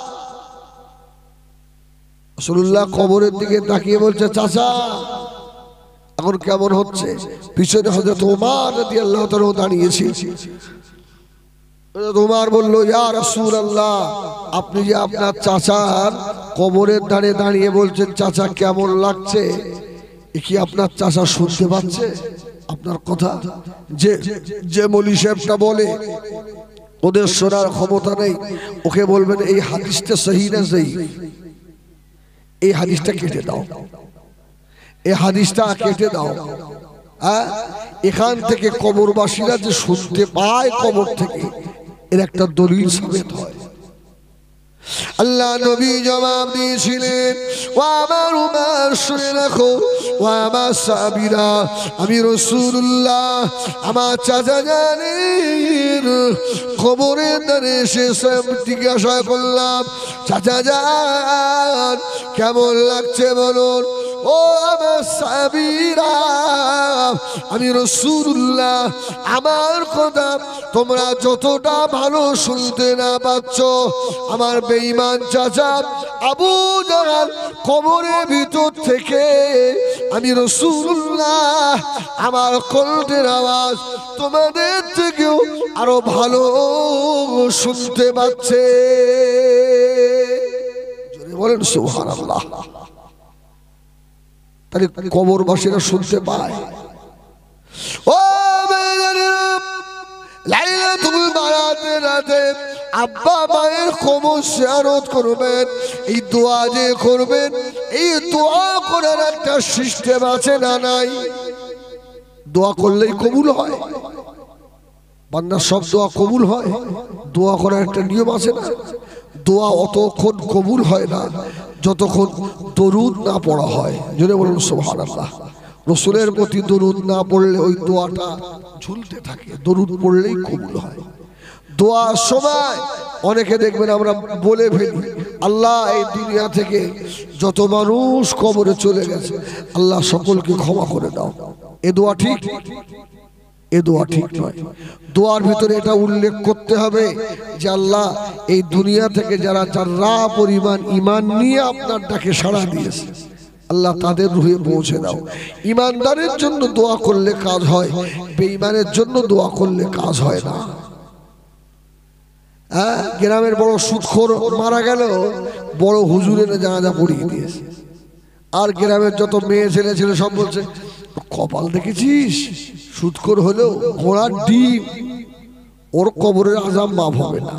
রাসূলুল্লাহ কবরের দিকে তাকিয়ে বলছে চাচা এখন কেমন হচ্ছে? পিছনে হযরত ওমর রাদিয়াল্লাহু তাআলা দাঁড়িয়েছে। ওমর বলল ইয়া রাসূলুল্লাহ, আপনি যে আপনার চাচার কবরের ধারে দাঁড়িয়ে বলছেন চাচা কেমন লাগছে, এ কি আপনার চাচা শুনতে পাচ্ছে আপনার কথা? যে যে মৌলী সাহেবটা বলে ওদের শোনার ক্ষমতা নেই, ওকে বলবেন এই হাদিসটা সহিহ না সহিহ, এই হাদিসটা কেটে দাও, এই হাদিসটা কেটে দাও। হ্যাঁ এখান থেকে কবরবাসীরা যে শুনতে পায় কবর থেকে, এর একটা দলিল সাবিত হয়। আল্লাহ নবী জবাব দিয়েছিলেন ও আমার উম্মত শুনে রাখো, ও আমার সাহাবীরা, আমি রাসূলুল্লাহ আমার চাচা জানের কবরের ধারে এসে জিজ্ঞাসা করলাম চাচা জান কেমন লাগছে বলুন। ও আমার সাহাবীরা, আমি রাসূলুল্লাহ আমার কথা তোমরা যতটা ভালো শুনতে না পাচ্ছ, আমার বেঈমান চাচা আবু জাহাল কবরের ভিতর থেকে আমি রাসূলুল্লাহ আমার কণ্ঠের আওয়াজ তোমাদের থেকেও আরো ভালো শুনতে পাচ্ছে। জোরে বলেন সুবহানাল্লাহ। তাহলে কবরবাসীরা শুনতে পায়। ও লাইলাতুল বারাতের রাতে আব্বা মায়ের কবর জিয়ারত করবেন, এই দোয়া যে করবেন, এই দোয়া করার একটা সিস্টেম আছে না নাই? দোয়া করলেই কবুল হয়? বান্দার সব দোয়া কবুল হয়? দোয়া করার একটা নিয়ম আছে না? দোয়া অতক্ষণ কবুল হয় না যতক্ষণ দরুদ না পড়া হয়। জোরে বলুন সুবহানাল্লাহ। রাসূলের প্রতি দরুদ না পড়লে ওই দোয়াটা ঝুলতে থাকে, দরুদ পড়লেই কবুল হয়। দোয়ার সময় অনেকে দেখবেন আমরা বলে ফেলি আল্লাহ এই দুনিয়া থেকে যত মানুষ কবরে চলে গেছে আল্লাহ সকলকে ক্ষমা করে দাও। এ দোয়া ঠিক? এ দোয়া ঠিক নয়। দোয়ার ভিতরে এটা উল্লেখ করতে হবে যে আল্লাহ এই দুনিয়া থেকে যারা যারা পরিমাণ ঈমান নিয়ে আপনার ডাকে সাড়া দিয়েছে আল্লাহ তাদের রুহে পৌঁছে দাও। ঈমানদারের জন্য দোয়া করলে কাজ হয়, বেঈমানের জন্য দোয়া করলে কাজ হয় না। হ্যাঁ গ্রামের বড় সুদখোর মারা গেল, বড় হুজুরের জানাজা পড়িয়ে দিয়েছে, আর গ্রামের যত মেয়ে ছেলে ছেলে সব বলছে কপাল দেখেছিস, সুদখোর হলেও ঘোড়ার ডিম, ওর কবরের আযাব মাফ হবে না।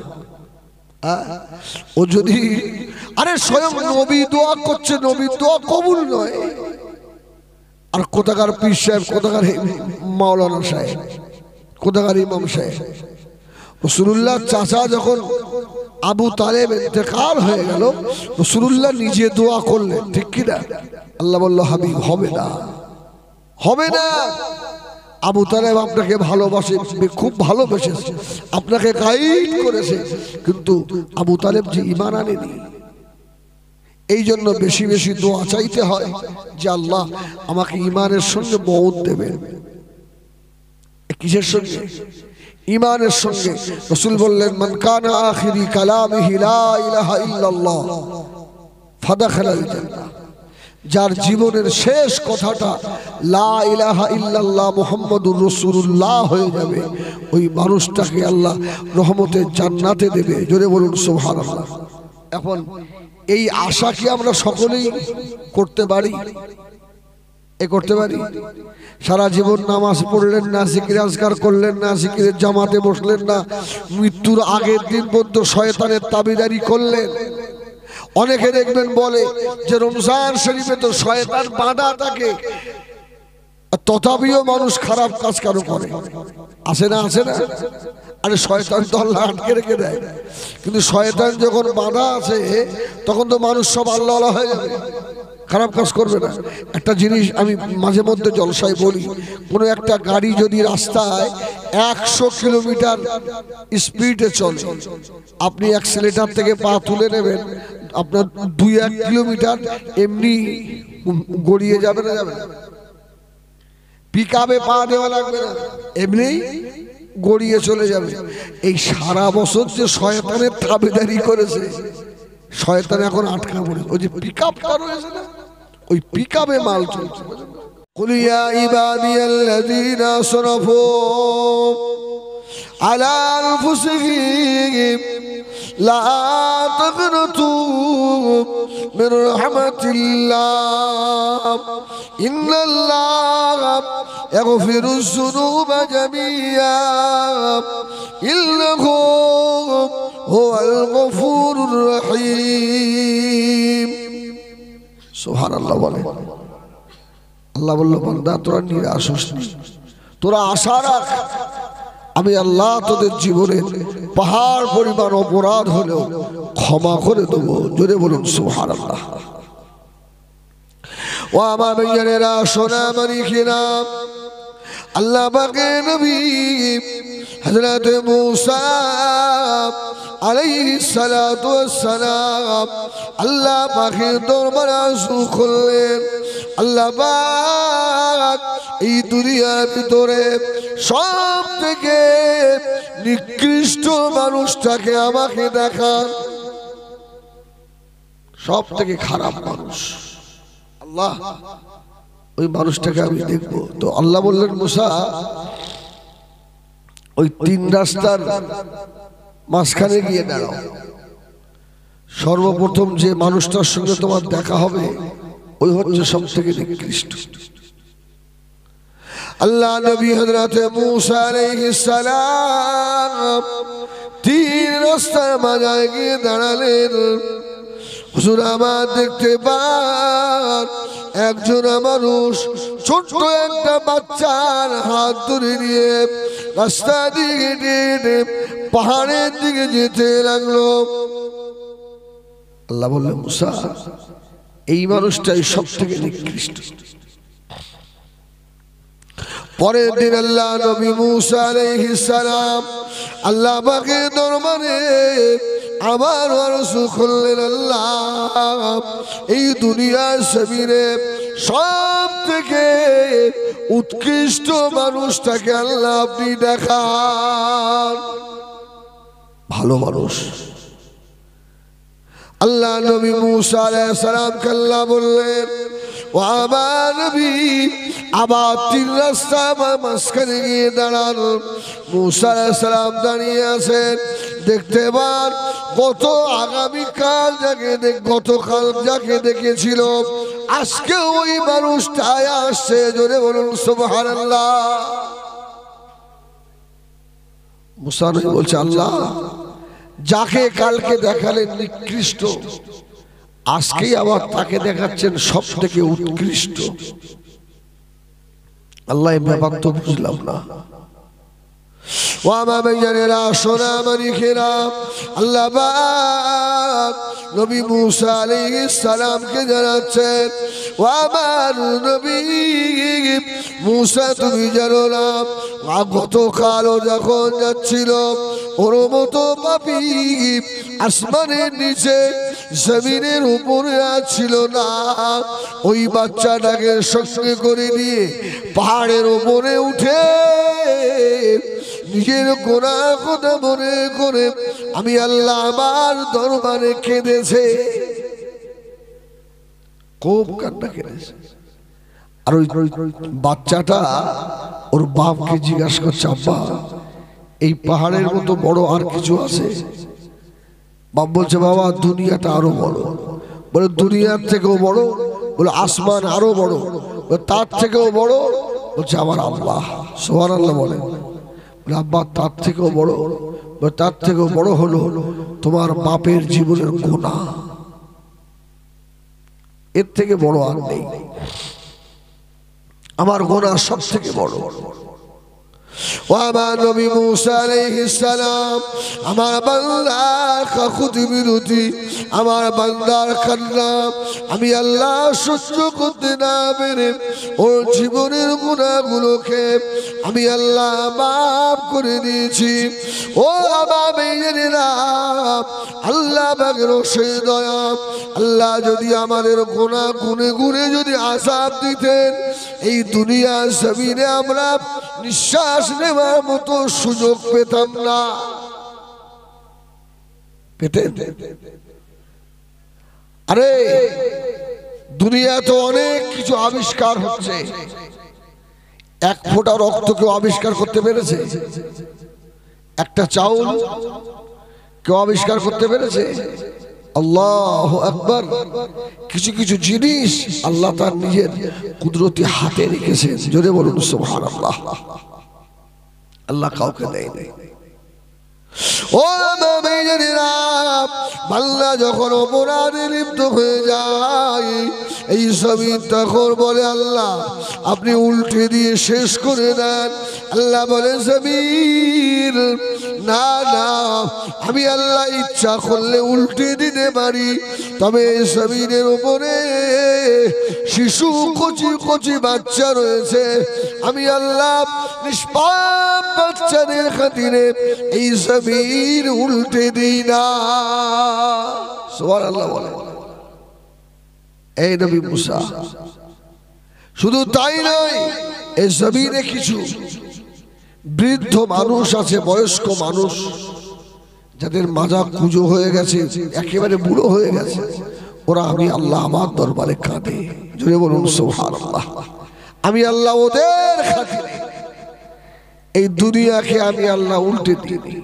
ও যদি আরে স্বয়ং নবী দোয়া করছে, নবী দোয়া কবুল নয়। আর কোথাকার পীর সাহেব, কোথাকার মাওলানা সাহেব, কোথাকার ইমাম সাহেব। রাসূলুল্লাহ চাচা যখন আবু তালেব ইন্তেকাল হয়ে গেল, রাসূলুল্লাহ নিজে দোয়া করলেন, ঠিক কি না? আল্লাহ বলল হাবিব হবে না, হবে না। আবু তালেব আপনাকে ভালোবাসে, খুব ভালোবেসেছে, আপনাকে গাইড করেছে, কিন্তু আবু তালেব যে ঈমান আনেনি। এই জন্য বেশি বেশি দোয়া চাইতে হয় যে আল্লাহ আমাকে ঈমানের সঙ্গে মওত দেবেন। কিসের সঙ্গে? ঈমানের সঙ্গে। রাসূল বললেন মান কানা আখিরি কালামিহি লা ইলাহা ইল্লাল্লাহ ফাদাখালাল জান্নাহ। যার জীবনের শেষ কথাটা লা ইলাহা ইল্লাল্লাহ মুহাম্মাদুর রাসূলুল্লাহ হয়ে যাবে, ওই মানুষটাকে আল্লাহ রহমতের জান্নাতে দেবে। জোরে বলুন সুবহানাল্লাহ। এখন এই আশা কি আমরা সকলেই করতে পারি? এ করতে পারি? সারা জীবন নামাজ পড়লেন না, জিকির আজকার করলেন না, জিকিরের জামাতে বসলেন না, মৃত্যুর আগের দিন পর্যন্ত শয়তানের তাবিদারি করলেন। অনেকে দেখবেন বলে যে রমজান শরীফে তো শয়তান বাঁধা থাকে, তথাপিও মানুষ খারাপ কাজ কেন করে? আসে না আসে না? আরে শয়তান তো আল্লাহ আটকে রেখে দেয়, কিন্তু শয়তান যখন বাঁধা আছে তখন তো মানুষ সব আল্লাহ আল্লাহ হয়ে যাবে, খারাপ কাজ করবে না। একটা জিনিস আমি মাঝে মধ্যে জলসায় বলি, কোনো একটা গাড়ি যদি রাস্তায় একশো কিলোমিটার স্পিডে চলে, আপনি অ্যাক্সিলেটার থেকে পা তুলে নেবেন, আপনার দুই এক কিলোমিটার এমনি গড়িয়ে যাবে না? যাবে না? পিকআপে পা দেওয়া লাগবে না, এমনি গড়িয়ে চলে যাবে। এই সারা বছর যে শয়তানের তাবেদারি করেছে, শয়তান এখন আটকা পড়ে। ওই যে পিকআপটা রয়েছে না, ওই পিকআপে মাল চলছে। কুল ইয়া ইবাদিয়াল্লাযীনা আসরাফু আলা আনফুসিহিম লা তাকনাতু মির রাহমাতিল্লাহ ইন্নাল্লাহা ইয়াগফিরুয যুনুবা জামিআ ইন্নাহু হুয়াল গফুরুর রহিম। সুবহানাল্লাহ বলে। আল্লাহ বলল, বান্দা তোরা নিরাশ হোস না, তোরা আশা রাখ, আমি আল্লাহ তোদের জীবনে পাহাড় পরিমাণ অপরাধ হলেও ক্ষমা করে দেবো। জোরে বলুন সুবহানাল্লাহ। ও আমার ভাইয়েরা, সোনা মানিকেরা, আল্লাহ পাকের নবী হযরত মূসা আলাইহিস সালাতু ওয়াস সালাম আল্লাহ পাকের দরবারে আরজু করলেন, আল্লাহ পাক এই দুনিয়ার ভিতরে সব থেকে নিকৃষ্ট মানুষটাকে আমাকে দেখান, সব থেকে খারাপ মানুষ আল্লাহ, ওই মানুষটাকে আমি দেখবো। তো আল্লাহ বললেন, মূসা ওই তিন রাস্তার মাঝখানে গিয়ে দাঁড়াও, সর্বপ্রথম যে মানুষটার সঙ্গে তোমার দেখা হবে ওই হচ্ছে সব থেকে নিকৃষ্ট। আল্লাহ নবী হযরত মূসা আলাইহিস সালাম তিন রাস্তার মাঝে গিয়ে দাঁড়ালেন। হুজুর আমার দেখতে পান একজন মানুষ ছোট্ট একটা বাচ্চার হাত ধরে নিয়ে রাস্তা দিকে পাহাড়ের দিকে যেতে লাগলো। আল্লাহ বললেন, মূসা এই মানুষটাই সব থেকে নিকৃষ্ট। পরের দিন আল্লাহ নবী মূসা আলাইহিস সালাম আল্লাহ পাকের দরবারে আবার আরজু করলেন, আল্লাহ এই দুনিয়ার জমিনে সব থেকে উৎকৃষ্ট মানুষটাকে আল্লাহ আপনি দেখান, ভালো মানুষ। আল্লাহ নবী মূসা আলাইহিস সালামকে আল্লাহ বললেন, ও আমার নবী আবার তিন রাস্তা মাঝখানে গিয়ে দাঁড়ান। মূসা আলাইহিস সালাম দাঁড়িয়ে আছেন, দেখতে পান গত আগামীকাল যাকে গতকাল যাকে দেখেছিল আজকে ওই মানুষটাই আসছে। জোরে বলুন সুবহানাল্লাহ। মূসা নবী বলছে, আল্লাহ যাকে কালকে দেখালেন নিকৃষ্ট, আজকেই আবার তাকে দেখাচ্ছেন সব থেকে উৎকৃষ্ট। আল্লাহ এই ব্যাপার তো বুঝলাম না। ও আমার ভাইয়েরা, সোনা মানিকেরা, আল্লাহ পাক নবী মূসা আলাইহিস সালামকে জানাচ্ছেন, ও আমার নবী মূসা তুমি জানো না গতকালও যখন যাচ্ছিল ওর মতো পাপী আসমানের নিচে জমিনের উপরে ছিল না, ওই বাচ্চাটাকে সঙ্গে করে নিয়ে পাহাড়ের উপরে উঠে নিজের গোনা কথা মনে করে আমি আল্লাহ আমার দরবারে কেঁদেছে। খুব কান্না কেঁদেছে। আর ওই বাচ্চাটা ওর বাপকে জিজ্ঞাসা করছে, আব্বা এই পাহাড়ের মতো বড় আর কিছু আছে? বাপ বলছে, বাবা দুনিয়াটা আরো বড়। বলে দুনিয়ার থেকেও বড়? বলে আসমান আরো বড়। তার থেকেও বড়? বলছে আমার আল্লাহ। সুবহানাল্লাহ বলে। বলে আব্বা তার থেকেও বড়? বলে তার থেকেও বড় হলো তোমার বাপের জীবনের গুনাহ, এর থেকে বড় আর নেই। আমার গুনাহ সব থেকে বড়। ও আমার নবী মুসা আলাইহিস সালাম, আমার বান্দার কাকুতি বিরতি, আমার বান্দার কান্না আমি আল্লাহ সহ্য করতে না পেরে ওর জীবনের গুনাহগুলোকে আমি আল্লাহ মাফ করে দিয়েছি। ও আমার মেয়েরা, আল্লাহ পাকের সেই দয়া, আল্লাহ যদি আমাদের গুনাহ গুনে গুনে যদি আযাব দিতেন, এই দুনিয়ার জমিনে আমরা নিঃশ্বাস নেওয়ার মতো সুযোগ পেতাম না। পেতেন? আরে দুনিয়া তো অনেক কিছু আবিষ্কার হচ্ছে, এক ফোঁটা রক্ত কেউ আবিষ্কার করতে পেরেছে? একটা চাউল কেউ আবিষ্কার করতে পেরেছে? আল্লাহু আকবার। কিছু কিছু জিনিস আল্লাহ তার নিজের কুদরতি হাতে রেখেছেন। জোরে বলুন সুবহানাল্লাহ। আল্লাহ কাউকে দেয়নি। ও মেয়েরা, বান্দা যখন অপরাধে লিপ্ত হয়ে যায়, এই জমিন তখন বলে আল্লাহ আপনি উল্টে দিয়ে শেষ করে দেন। আল্লাহ বলে জমিন না না, আমি আল্লাহ ইচ্ছা করলে উল্টে দিতে পারি, তবে এই জমিনের উপরে শিশু কচি কচি বাচ্চা রয়েছে, আমি আল্লাহ নিষ্পাপ বাচ্চাদের খাতিরে এই জমিন উল্টে দিই না। সুবহানাল্লাহ বলে। এই নবী মুসা, শুধু তাই নয়, এই জমিনে কিছু বৃদ্ধ মানুষ আছে, বয়স্ক মানুষ, যাদের মাজা কুজো হয়ে গেছে, একেবারে বুড়ো হয়ে গেছে, ওরা আমি আল্লাহ আমার দরবারে কাঁদে। জোরে বলুন সুবহানাল্লাহ। আমি আল্লাহ ওদের খাতিরে এই দুনিয়াকে আমি আল্লাহ উল্টে দিই।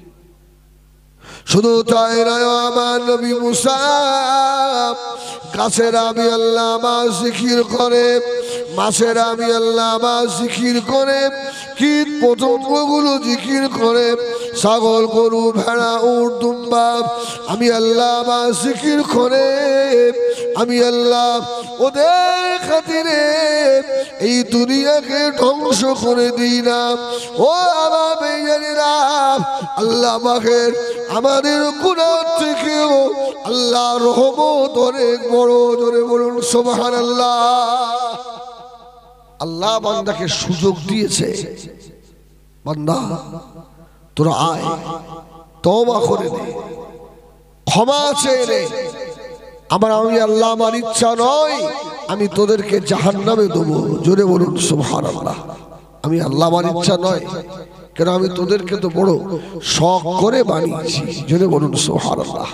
শুধু তাই নয়, আমার নবী মুসা গাছের আমি আল্লাহ আমার জিকির করে, মাছের আমি আল্লাহ আমার জিকির করে, কীট পতঙ্গগুলো জিকির করে, ছাগল গরু ভেড়া উট দুম্বা আমি আল্লাহ আমার জিকির করে, আমি আল্লাহ ওদের খাতিরে এই দুনিয়াকে ধ্বংস করে দিই না। ও আমার বেয়ারিরা, আল্লাহ পাকের আমাদের গুনাহ থেকেও আল্লাহ রহমত অনেক বড়। জোরে বলুন সুবহানাল্লাহ। আল্লাহ বান্দাকে সুযোগ দিয়েছে, বান্দা তোরা আয়, তওবা করে নে, ক্ষমা চেয়ে নে। আমার আমি আল্লাহ আমার ইচ্ছা নয় আমি তোদেরকে জাহান্নামে দেবো। জোরে বলুন সুবহানাল্লাহ। আমি আল্লাহ আমার ইচ্ছা নয়, কেন আমি তোদেরকে তো বড় শখ করে বানিয়েছি। জোরে বলুন সুবহানাল্লাহ।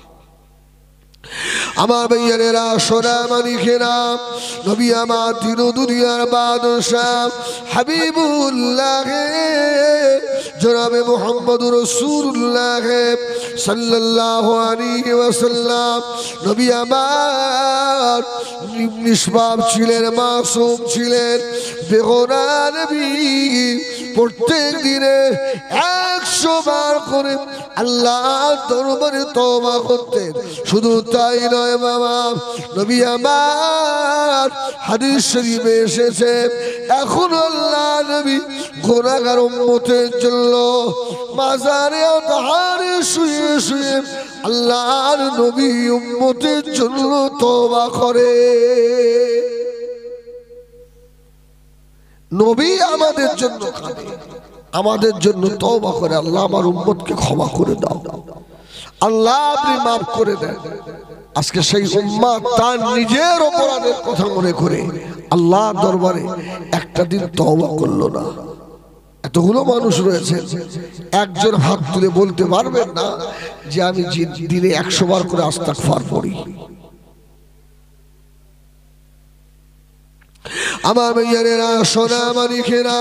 আমার ভাইয়েরা, সোনা মানিকেরা, নবী আমার দিন দুনিয়ার বাদশাহ হাবিবুল্লাহ জনাবে মুহাম্মদুর রাসূলুল্লাহ সাল্লাল্লাহু আলাইহি ওয়াসাল্লাম, নবী আমার নিষ্পাপ ছিলেন, মাসুম ছিলেন, বেগুনাহ নবী প্রত্যেক দিনে একশো বার করে আল্লাহর দরবারে তওবা করতেন। শুধু তাই নয় বাবা, নবী আমার হাদিস শরীফে এসেছে, এখন আল্লাহ নবী গুনাহগার উম্মতের জন্য মাজারে আতহারে শুয়ে শুয়ে আল্লাহর নবী উম্মতের জন্য তওবা করে। নবী আমাদের জন্য কাঁদে, আমাদের জন্য তওবা করে, আল্লাহ আমার উম্মতকে ক্ষমা করে দাও, আল্লাহ আপনি মাফ করে দেন। আজকে সেই উম্মাত তার নিজের অপরাধের কথা মনে করে আল্লাহ দরবারে একটা দিন তওবা করলো না। এতগুলো মানুষ রয়েছে, একজন হাত তুলে বলতে পারবেন না যে আমি দিনে একশো বার করে আস্তাগফার পড়ি। আমার মেয়েরা সোনা মানিকেরা,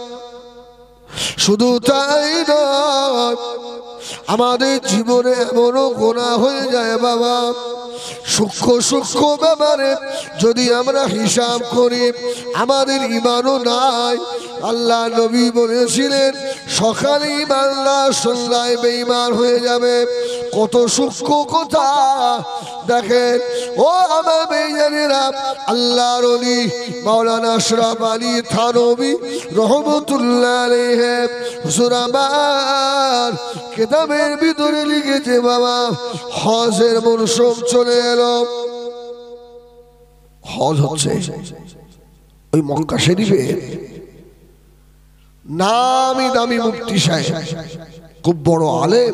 শুধু তাই নয়, আমাদের জীবনে এমনও গোনা হয়ে যায় বাবা, সূক্ষ্ম সূক্ষ্ম ব্যাপারে যদি আমরা হিসাব করি আমাদের ঈমানও নাই। আল্লাহ নবী বলেছিলেন সকালে ইমানদার সন্ধ্যায় বেঈমান হয়ে যাবে। কত সূক্ষ্ম কথা দেখেন ও আমার বেঈমানেরা। আল্লাহর ওলি মাওলানা আশরাফ আলী থানভী রহমতুল্লাহ আলাইহি হুজুর আমার কিতাবের ভিতরে লিখেছে বাবা, হজের মৌসুম চলে এলো। হজ হচ্ছে ওই মক্কা শরীফে নামি দামি মুফতি সাহেব, খুব বড় আলেম,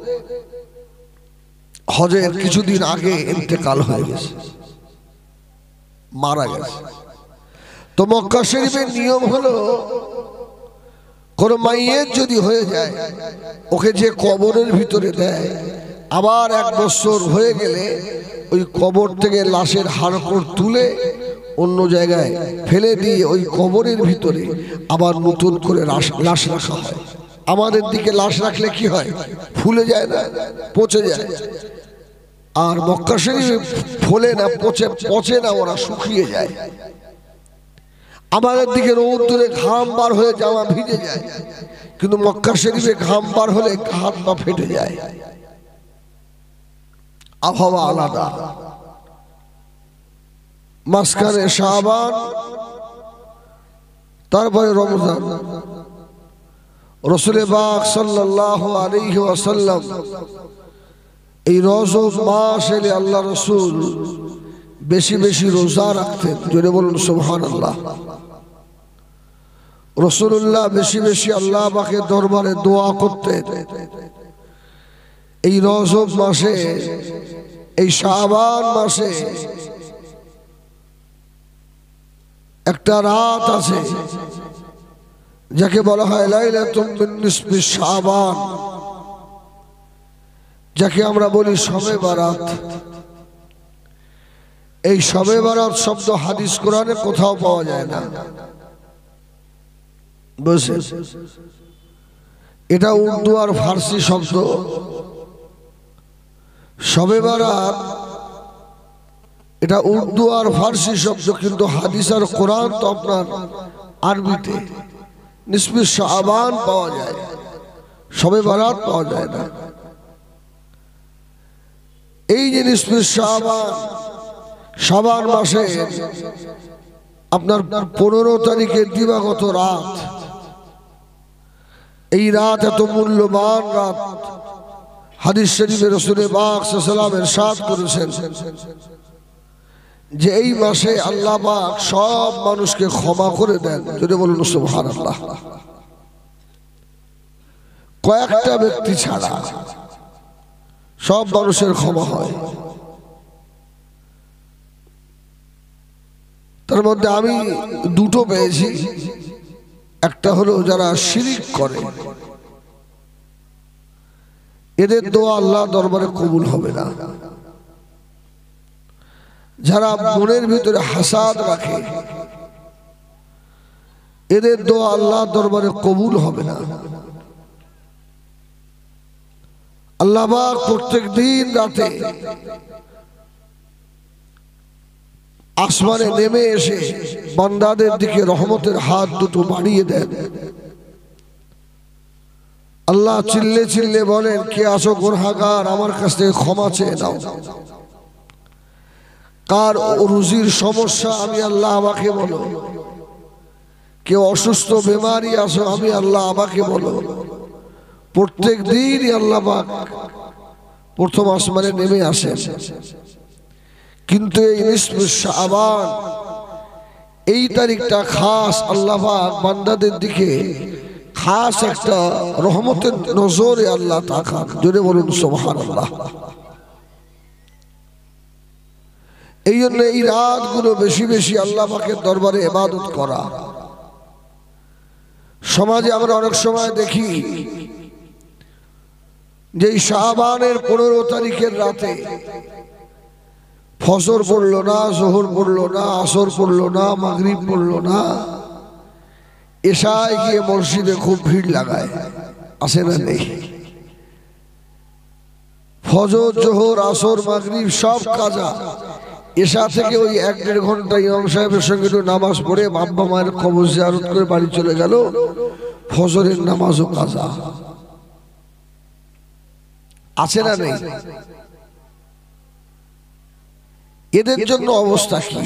হজের কিছুদিন আগে ইন্তেকাল হয়ে গেছে, মারা গেছে। তো মক্কা শরীফের নিয়ম হলো কোন মাইয়ের যদি হয়ে যায় ওকে যে কবরের ভিতরে দেয়, আবার এক বছর হয়ে গেলে ওই কবর থেকে লাশের হাড়কোড় তুলে অন্য জায়গায় ফেলে দিয়ে ওই কবরের ভিতরে আবার নতুন করে লাশ রাখা হয়। আমাদের দিকে লাশ রাখলে কি হয়, ফুলে যায় না, পচে যায়। আর মক্কা শরীফে ফোলে না, পচে পচে না, ওরা শুকিয়ে যায়। আমাদের দিকে রৌদ্রে ঘাম বার হয়ে জামা ভিজে যায়, কিন্তু মক্কা শরীফে ঘাম বার হলে হাত পা ফেটে যায়, আবহাওয়া আলাদা। মাঝখানে শাবান, তারপরে রমজান। রাসূল পাক সাল্লাল্লাহু আলাইহি ওয়াসাল্লাম এই রজব মাস এলে আল্লাহ রাসূল বেশি বেশি রোজা রাখতেন। জোরে বলুন সুবহানাল্লাহ। রাসূলুল্লাহ বেশি বেশি আল্লাহ পাকের দরবারে দোয়া করতেন। এই রজব মাসে, এই শাবান মাসে একটা রাত আছে যাকে বলা হয় লাইলাতুম মিন নিসফি শাবান, যাকে আমরা বলি শবে বারাত। এই শবে বারাত শব্দ হাদিস কোরআনে কোথাও পাওয়া যায় না, বুঝছেন? এটা উর্দু আর ফার্সি শব্দ। শবে বারাত এটা উর্দু আর ফার্সি শব্দ, কিন্তু হাদিস আর কোরআন তো আপনার আরবিতে। নিসফি শাবান পাওয়া যায়, শবে বারাত পাওয়া যায় না। এই যে নিসফি শাবান, শাবান মাসে আপনার পনেরো তারিখের দিবাগত রাত, এই রাত এত মূল্যবান রাত। হাদিস শরীফে রাসূল পাক সাল্লাল্লাহু আলাইহি ওয়াসাল্লাম ইরশাদ করেছেন যে এই মাসে আল্লাহ পাক সব মানুষকে ক্ষমা করে দেন। যদি বলুন সুবহানাল্লাহ। কয়েকটা ব্যক্তি ছাড়া সব মানুষের ক্ষমা হয়। তার মধ্যে আমি দুটো পেয়েছি। একটা হলো যারা শিরিক করে, এদের দোয়া আল্লাহ দরবারে কবুল হবে না। যারা মনের ভিতরে হাসাদ রাখে, এদের দোয়া আল্লাহ দরবারে কবুল হবে না। আল্লাহ পাক প্রত্যেক দিন রাতে আসমানে নেমে এসে বান্দাদের দিকে রহমতের হাত দুটো বাড়িয়ে দেন। আল্লাহ চিল্লে চিল্লে বলেন, কে আছো গুনাহগার, আমার কাছ থেকে ক্ষমা চেয়ে নাও। কার রুজির সমস্যা, আমি আল্লাহ আমাকে বলো। কেউ অসুস্থ বেমারি আছো, আমি আল্লাহ আমাকে বলো। প্রত্যেক দিনই আল্লাহ পাক প্রথম আসমানে নেমে আসেন। কিন্তু এই নিসফে শাবান, এই তারিখটা খাস আল্লাহ পাক বান্দাদের দিকে খাস একটা রহমতের নজরে আল্লাহ তাকান। জোরে বলুন সুবহানাল্লাহ। এই জন্য এই রাতগুলো বেশি বেশি আল্লাহ পাকের দরবারে ইবাদত করা। সমাজে আমরা অনেক সময় দেখি যে শাবানের পনেরো তারিখের রাতে ফজর পড়লো না, জোহর পড়লো না, আসর পড়লো না, মাগরিব পড়লো না, এশায় গিয়ে মসজিদে খুব ভিড় লাগায়, আসে না নেই? ফজর, জোহর, আসর, মাগরিব সব কাজা। এশা থেকে ওই এক দেড় ঘন্টা ইমাম সাহেবের সঙ্গে একটু নামাজ পড়ে বাবা মায়ের কবর জিয়ারত করে বাড়ি চলে গেল, ফজরের নামাজও কাজা। আছে না নেই? এদের জন্য অবস্থা কি?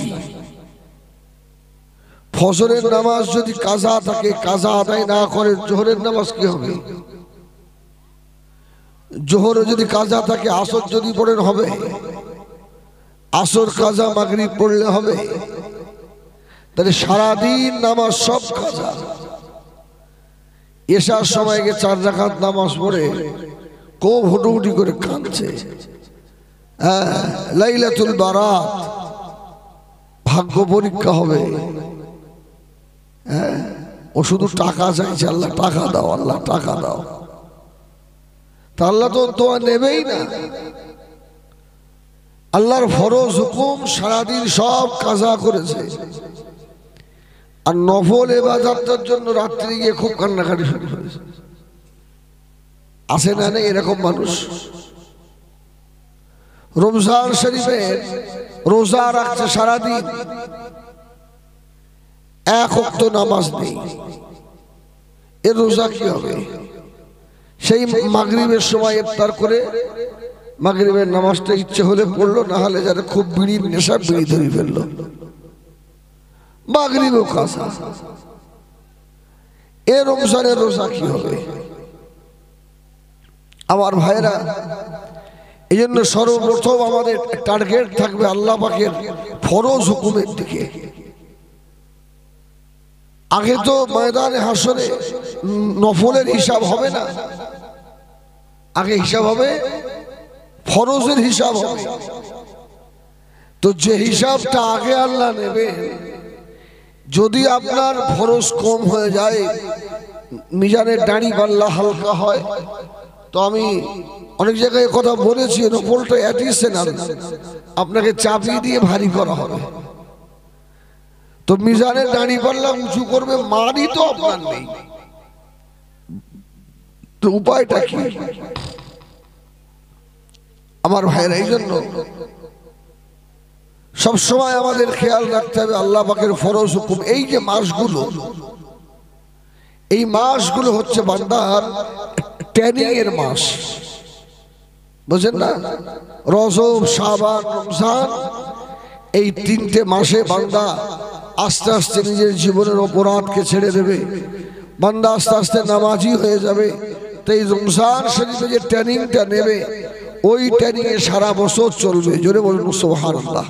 ফজরের নামাজ যদি কাজা থাকে, কাজা আদায় না করে জোহরের নামাজ কি হবে? জোহর যদি কাজা থাকে, আসর যদি পড়েন হবে, আসর কাজা, মাগরিব পড়লে হবে। তাহলে সারাদিন নামাজ সব কাজা। এশার সময় গিয়ে চার রাকাত নামাজ পড়ে খুব হুটুহুটি করে কাঁদছে। হ্যাঁ, লাইলাতুল বারাত, ভাগ্য পরীক্ষা হবে। হ্যাঁ, ও শুধু টাকা চাইছে, আল্লাহ টাকা দাও, আল্লাহ টাকা দাও। তা আল্লাহ তো দোয়া নেবেই না। আল্লাহর ফরজ হুকুম সারাদিন সব কাজা করেছে, আর নফল ইবাদতের জন্য রাত্রি গিয়ে খুব কান্নাকাটি শুরু করেছে। আছে না নেই এরকম মানুষ? রমজান শরীফের রোজা রাখছে সারাদিন, এক ওয়াক্ত নামাজ নেই, এর রোজা কি হবে? সেই মাগরিবের সময় ইফতার করে মাগরিবের নামাজটা ইচ্ছে হলে পড়লো, না হলে যারা খুব বিড়ির নেশা বিড়ি ধরে ফেললো, মাগরিবও কাজা। এ রমজানের রোজা কি হবে? আমার ভাইরা, এই জন্য সর্বপ্রথম আমাদের টার্গেট থাকবে আল্লাহ পাকের ফরজ হুকুমের দিকে। আগে তো ময়দানে হাসরে নফলের হিসাব হবে না, আগে হিসাব হবে ফরজের হিসাব হবে। তো যে হিসাবটা আগে আল্লাহ নেবে, যদি আপনার ফরজ কম হয়ে যায়, মিজানের দাড়ি পাল্লা হালকা হয়, তো আমি অনেক জায়গায় কথা বলেছি, নফলটা অ্যাডিশনাল, আপনাকে চাপিয়ে দিয়ে ভারী করা হবে। তো মিজানের দাড়ি পাল্লা উঁচু করবে, মানই তো আপনার নেই, তো উপায়টা কি? আমার ভাইরা, এই জন্য সবসময় আমাদের খেয়াল রাখতে হবে আল্লাহ পাকের ফরজ হুকুম। এই যে মাসগুলো, এই মাসগুলো হচ্ছে বান্দার ট্রেনিং এর মাস, বুঝেন না? রজব, শাবান, রমজান, এই তিনটে মাসে বান্দা আস্তে আস্তে নিজের জীবনের অপরাধকে ছেড়ে দেবে, বান্দা আস্তে আস্তে নামাজি হয়ে যাবে। তো এই রমজান শরীফে যে ট্রেনিংটা নেবে, ওই ট্রেনিং এ সারা বছর চলবে। জোরে বলুন সুবহানাল্লাহ।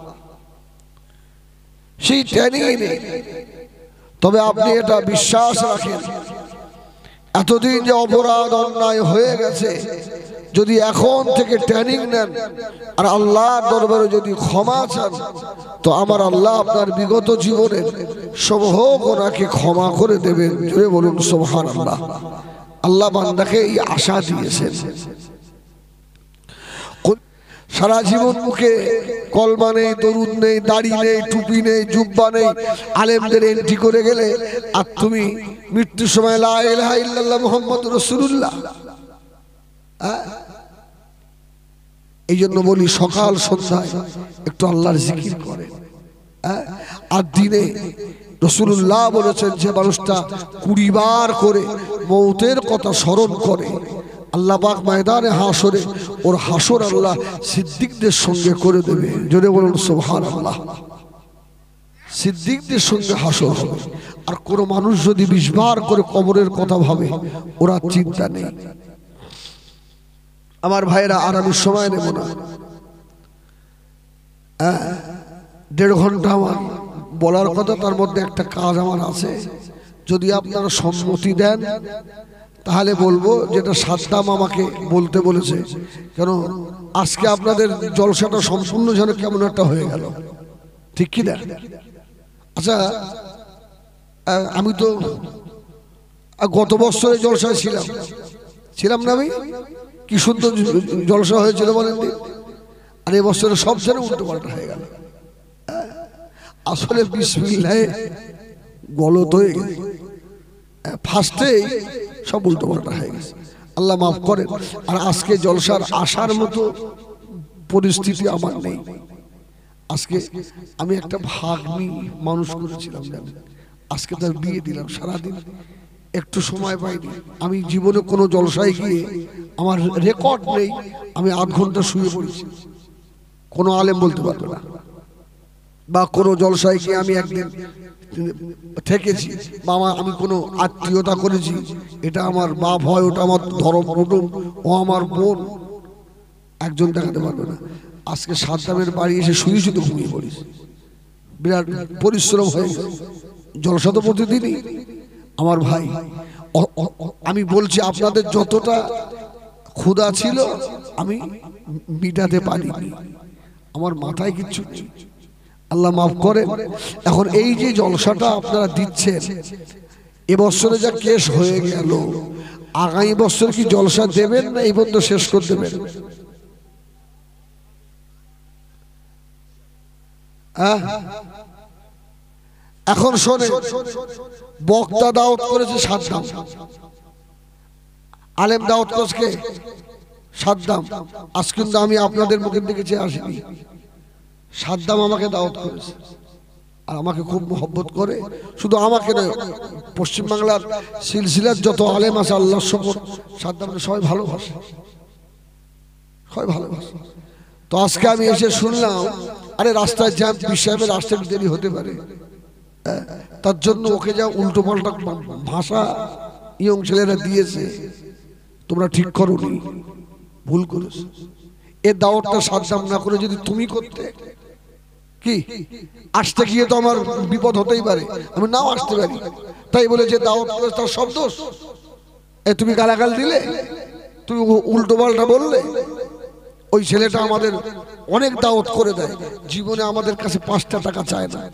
সেই ট্রেনিং নেই, তবে আপনি এটা বিশ্বাস রাখেন, এতদিন যে অপরাধ অন্যায় হয়ে গেছে, যদি এখন থেকে ট্রেনিং নেন আর আল্লাহর দরবারে যদি ক্ষমা চান, তো আমার আল্লাহ আপনার বিগত জীবনের সমূহ গুনাহকে ক্ষমা করে দেবেন। জোরে বলুন সুবহানাল্লাহ। আল্লাহ বান্দাকে এই আশা দিয়েছেন। সারা জীবন মুখে কলমা নেই, দরুদ নেই, দাড়ি নেই, টুপি নেই, জুব্বা নেই, আলেমদের এন্ট্রি করে গেলে, আর তুমি মৃত্যুর সময় লা ইলাহা ইল্লাল্লাহ মুহাম্মাদুর রাসূলুল্লাহ। এই জন্য বলি, সকাল সন্ধ্যায় একটু আল্লাহর জিকির করেন। আর দিনে রাসূলুল্লাহ বলেছেন, যে মানুষটা কুড়ি বার করে মৌতের কথা স্মরণ করে, আল্লাহ পাক ময়দানে হাসরে ওর হাসর আল্লাহ সিদ্দিকদের সঙ্গে করে দেবে। জোরে বলুন সুবহানাল্লাহ। সিদ্দিকদের সঙ্গে হাসর হবে। আর কোন মানুষ যদি বিশ বার করে কবরের কথা ভাবে, ওরা চিন্তা নেই। আমার ভাইরা, আর আমি সময় নেব না, দেড় ঘন্টা আমার বলার কথা, তার মধ্যে একটা কাজ আমার আছে। যদি আপনারা সম্মতি দেন তাহলে বলবো, যেটা সাদ্দাম আমাকে বলতে বলেছে। কেন আজকে আপনাদের জলসাটা সম্পূর্ণ যেন কেমন একটা হয়ে গেল, ঠিক কি না? আচ্ছা, আমি তো গত বছরে জলসায় ছিলাম ছিলাম না? আমি কি সুন্দর জলসা হয়েছিল বলেন। আর এবছরে সব যেন উল্টো পাল্টা হয়ে গেল। আসলে বিসমিল্লাহ গলত হয়ে গেছে, ফার্স্টেই সব উল্টো পাল্টা হয়ে গেছে। আল্লাহ মাফ করেন। আর আজকে জলসার আসার মতো পরিস্থিতি আমার নেই। আজকে আমি একটা ভাগ্নি মানুষ করেছিলাম জানেন, আজকে তার বিয়ে দিলাম, সারাদিন একটু সময় পাইনি। আমি জীবনে কোনো জলসায় গিয়ে আমার রেকর্ড নেই আমি আধ ঘন্টা শুয়ে পড়েছি, কোনো আলেম বলতে পারবে না। বা কোনো জলসায় গিয়ে আমি একদিন থেকেছি বা আমি কোনো আত্মীয়তা করেছি, এটা আমার বাপ হয়, ওটা আমার ধর্ম কুটুম, ও আমার বোন, একজন দেখাতে পারবে না। আজকে সাদ্দামের বাড়ি এসে শুয়ে শুধু ঘুমিয়ে পড়িস, বিরাট পরিশ্রম হয়ে গেছে। জলসা তো প্রতিদিনই। আমার ভাই, আমি বলছি আপনাদের যতটা ক্ষুধা ছিল আমি মিটাতে পারিনি, আমার মাথায় কিচ্ছু নেই, আল্লাহ মাফ করে। এখন এই যে জলসাটা আপনারা দিচ্ছেন, এবছরে যা কেস হয়ে গেল, আগামী বছর কি জলসা দেবেন না এই পর্যন্ত শেষ করে দেবেন? এখন শোনে, বক্তা দাওয়াত করেছে সাদ্দাম, আলেম দাওয়াত করেছে সাদ্দাম। আজ কিন্তু আমি আপনাদের মুখের দিকে চেয়ে আসিনি, সাদ্দাম আমাকে দাওয়াত করেছে আর আমাকে খুব মহব্বত করে। শুধু আমাকে নয়, পশ্চিমবাংলার সিলসিলার যত আলেম আছে আল্লাহর শপথ সাদ্দামকে সবাই ভালোবাসে, সবাই ভালোবাসে। তো আজকে আমি এসে শুনলাম, আরে রাস্তায় জ্যাম, পীর সাহেবের রাস্তায় দেরি হতে পারে, তার জন্য ওকে যা উল্টো পাল্টা ভাষা ইয়ং ছেলেরা দিয়েছে, তোমরা ঠিক করোনি, ভুল করেছো। এ দাওয়াতটা সাদ্দাম না করে যদি তুমি করতে, কি আসতে গিয়ে তো আমার বিপদ হতেই পারে, আমি নাও আসতে পারি। তাই বলে যে দাওয়াত করে তার সব দোষ? এ তুমি গালাগাল দিলে, তুমি উল্টো পাল্টা বললে। ওই ছেলেটা আমাদের অনেক দাওয়াত করে দেয়, জীবনে আমাদের কাছে পাঁচটা টাকা চায় না,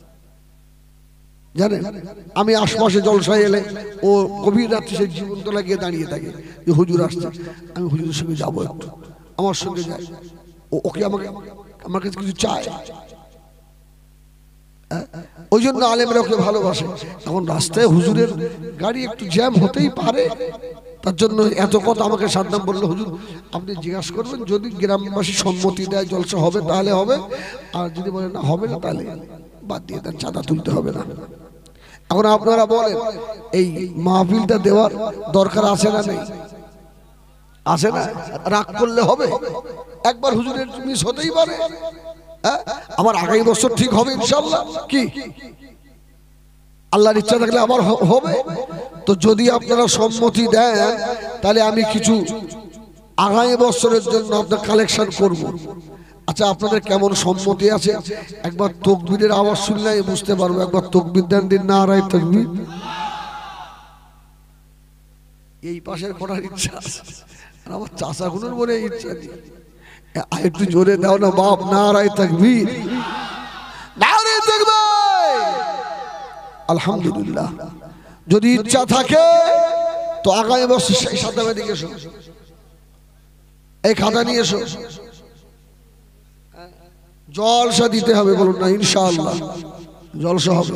জানেন। আমি আশপাশে জলসায় এলে ও গভীর রাত্রে সেই জীবনতলা গিয়ে দাঁড়িয়ে থাকে যে হুজুর আসছে, আমি হুজুরের সঙ্গে যাবো, একটু আমার সঙ্গে যায়। ও ওকে আমাকে আমার কাছে কিছু চায়, ওই জন্য আলেমরা ওকে ভালোবাসে। এখন রাস্তায় হুজুরের গাড়ি একটু জ্যাম হতেই পারে, তার জন্য এত কথা আমাকে সাদ্দাম বললো, হুজুর আপনি জিজ্ঞাসা করবেন, যদি গ্রামবাসী সম্মতি দেয় জলসা হবে তাহলে হবে, আর যদি বলে না হবে না তাহলে বাদ দিয়ে দেন, চাঁদা তুলতে হবে না। এখন আপনারা বলেন এই মাহফিলটা দেওয়ার দরকার আছে না নেই? আছে না? রাগ করলে হবে? একবার হুজুরের মিস হতেই পারে, আমার আগামী বছর ঠিক হবে ইনশাআল্লাহ। কি আল্লাহর ইচ্ছা থাকলে আবার হবে। তো যদি আপনারা সম্মতি দেন তাহলে আমি কিছু আগামী বছরের জন্য আপনার কালেকশন করব। আচ্ছা আপনাদের কেমন সম্মতি আছে? একবার তাকবীরের আওয়াজ শুনলে বুঝতে পারবো। একবার তাকবীর দেন দিন, নারায়ে তাকবীর। এই পাশের করার ইচ্ছা আছে, আর আমার চাচাগুলোর মনে ইচ্ছা নেই। একটু জোরে দাও না বাপ, নারায়ে তাকবীর, নারায়ে তাকবীর। আলহামদুলিল্লাহ। যদি ইচ্ছা থাকে তো আগামী বছর সেই সাদ্দামের দিকে এসো, এই খাতা নিয়ে এসো, জলসা দিতে হবে। বলুন না ইনশাআল্লাহ জলসা হবে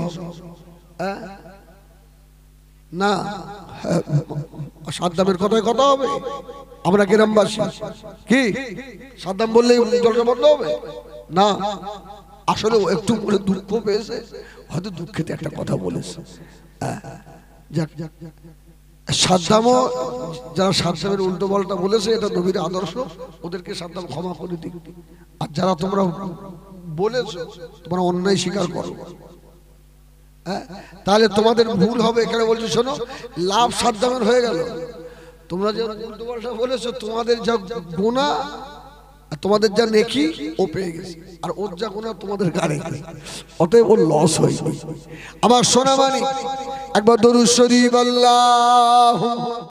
না? সাদ্দামের কথায় কথা হবে। আমরা গ্রামবাসী কি সাদ্দাম বললেই জলসা বন্ধ হবে না। আসলে একটু বলে দুঃখ পেয়েছে, হয়তো দুঃখেতে একটা কথা বলেছে। সাদ্দামও যারা সাদ্দামের উল্টো পাল্টা বলেছে, এটা নবীর আদর্শ, ওদেরকে সাদ্দাম ক্ষমা করে দিক। আর যারা তোমরা বলেছো তোমরা অন্যায় স্বীকার করো, হ্যাঁ তাহলে তোমাদের ভুল হবে। এখানে বলছি শোনো, লাভ সাদ্দামের হয়ে গেল। তোমরা যে উল্টো পাল্টা বলেছো, তোমাদের যা গুনাহ আর তোমাদের যা নেকি ও পেয়ে গেছে, আর ওর যা গুনাহ তোমাদের গাড়ে গেছে, অতএব ওর লস হয়নি। আমার সোনা মানিক একবার দরুদ শরীফ আল্লাহ।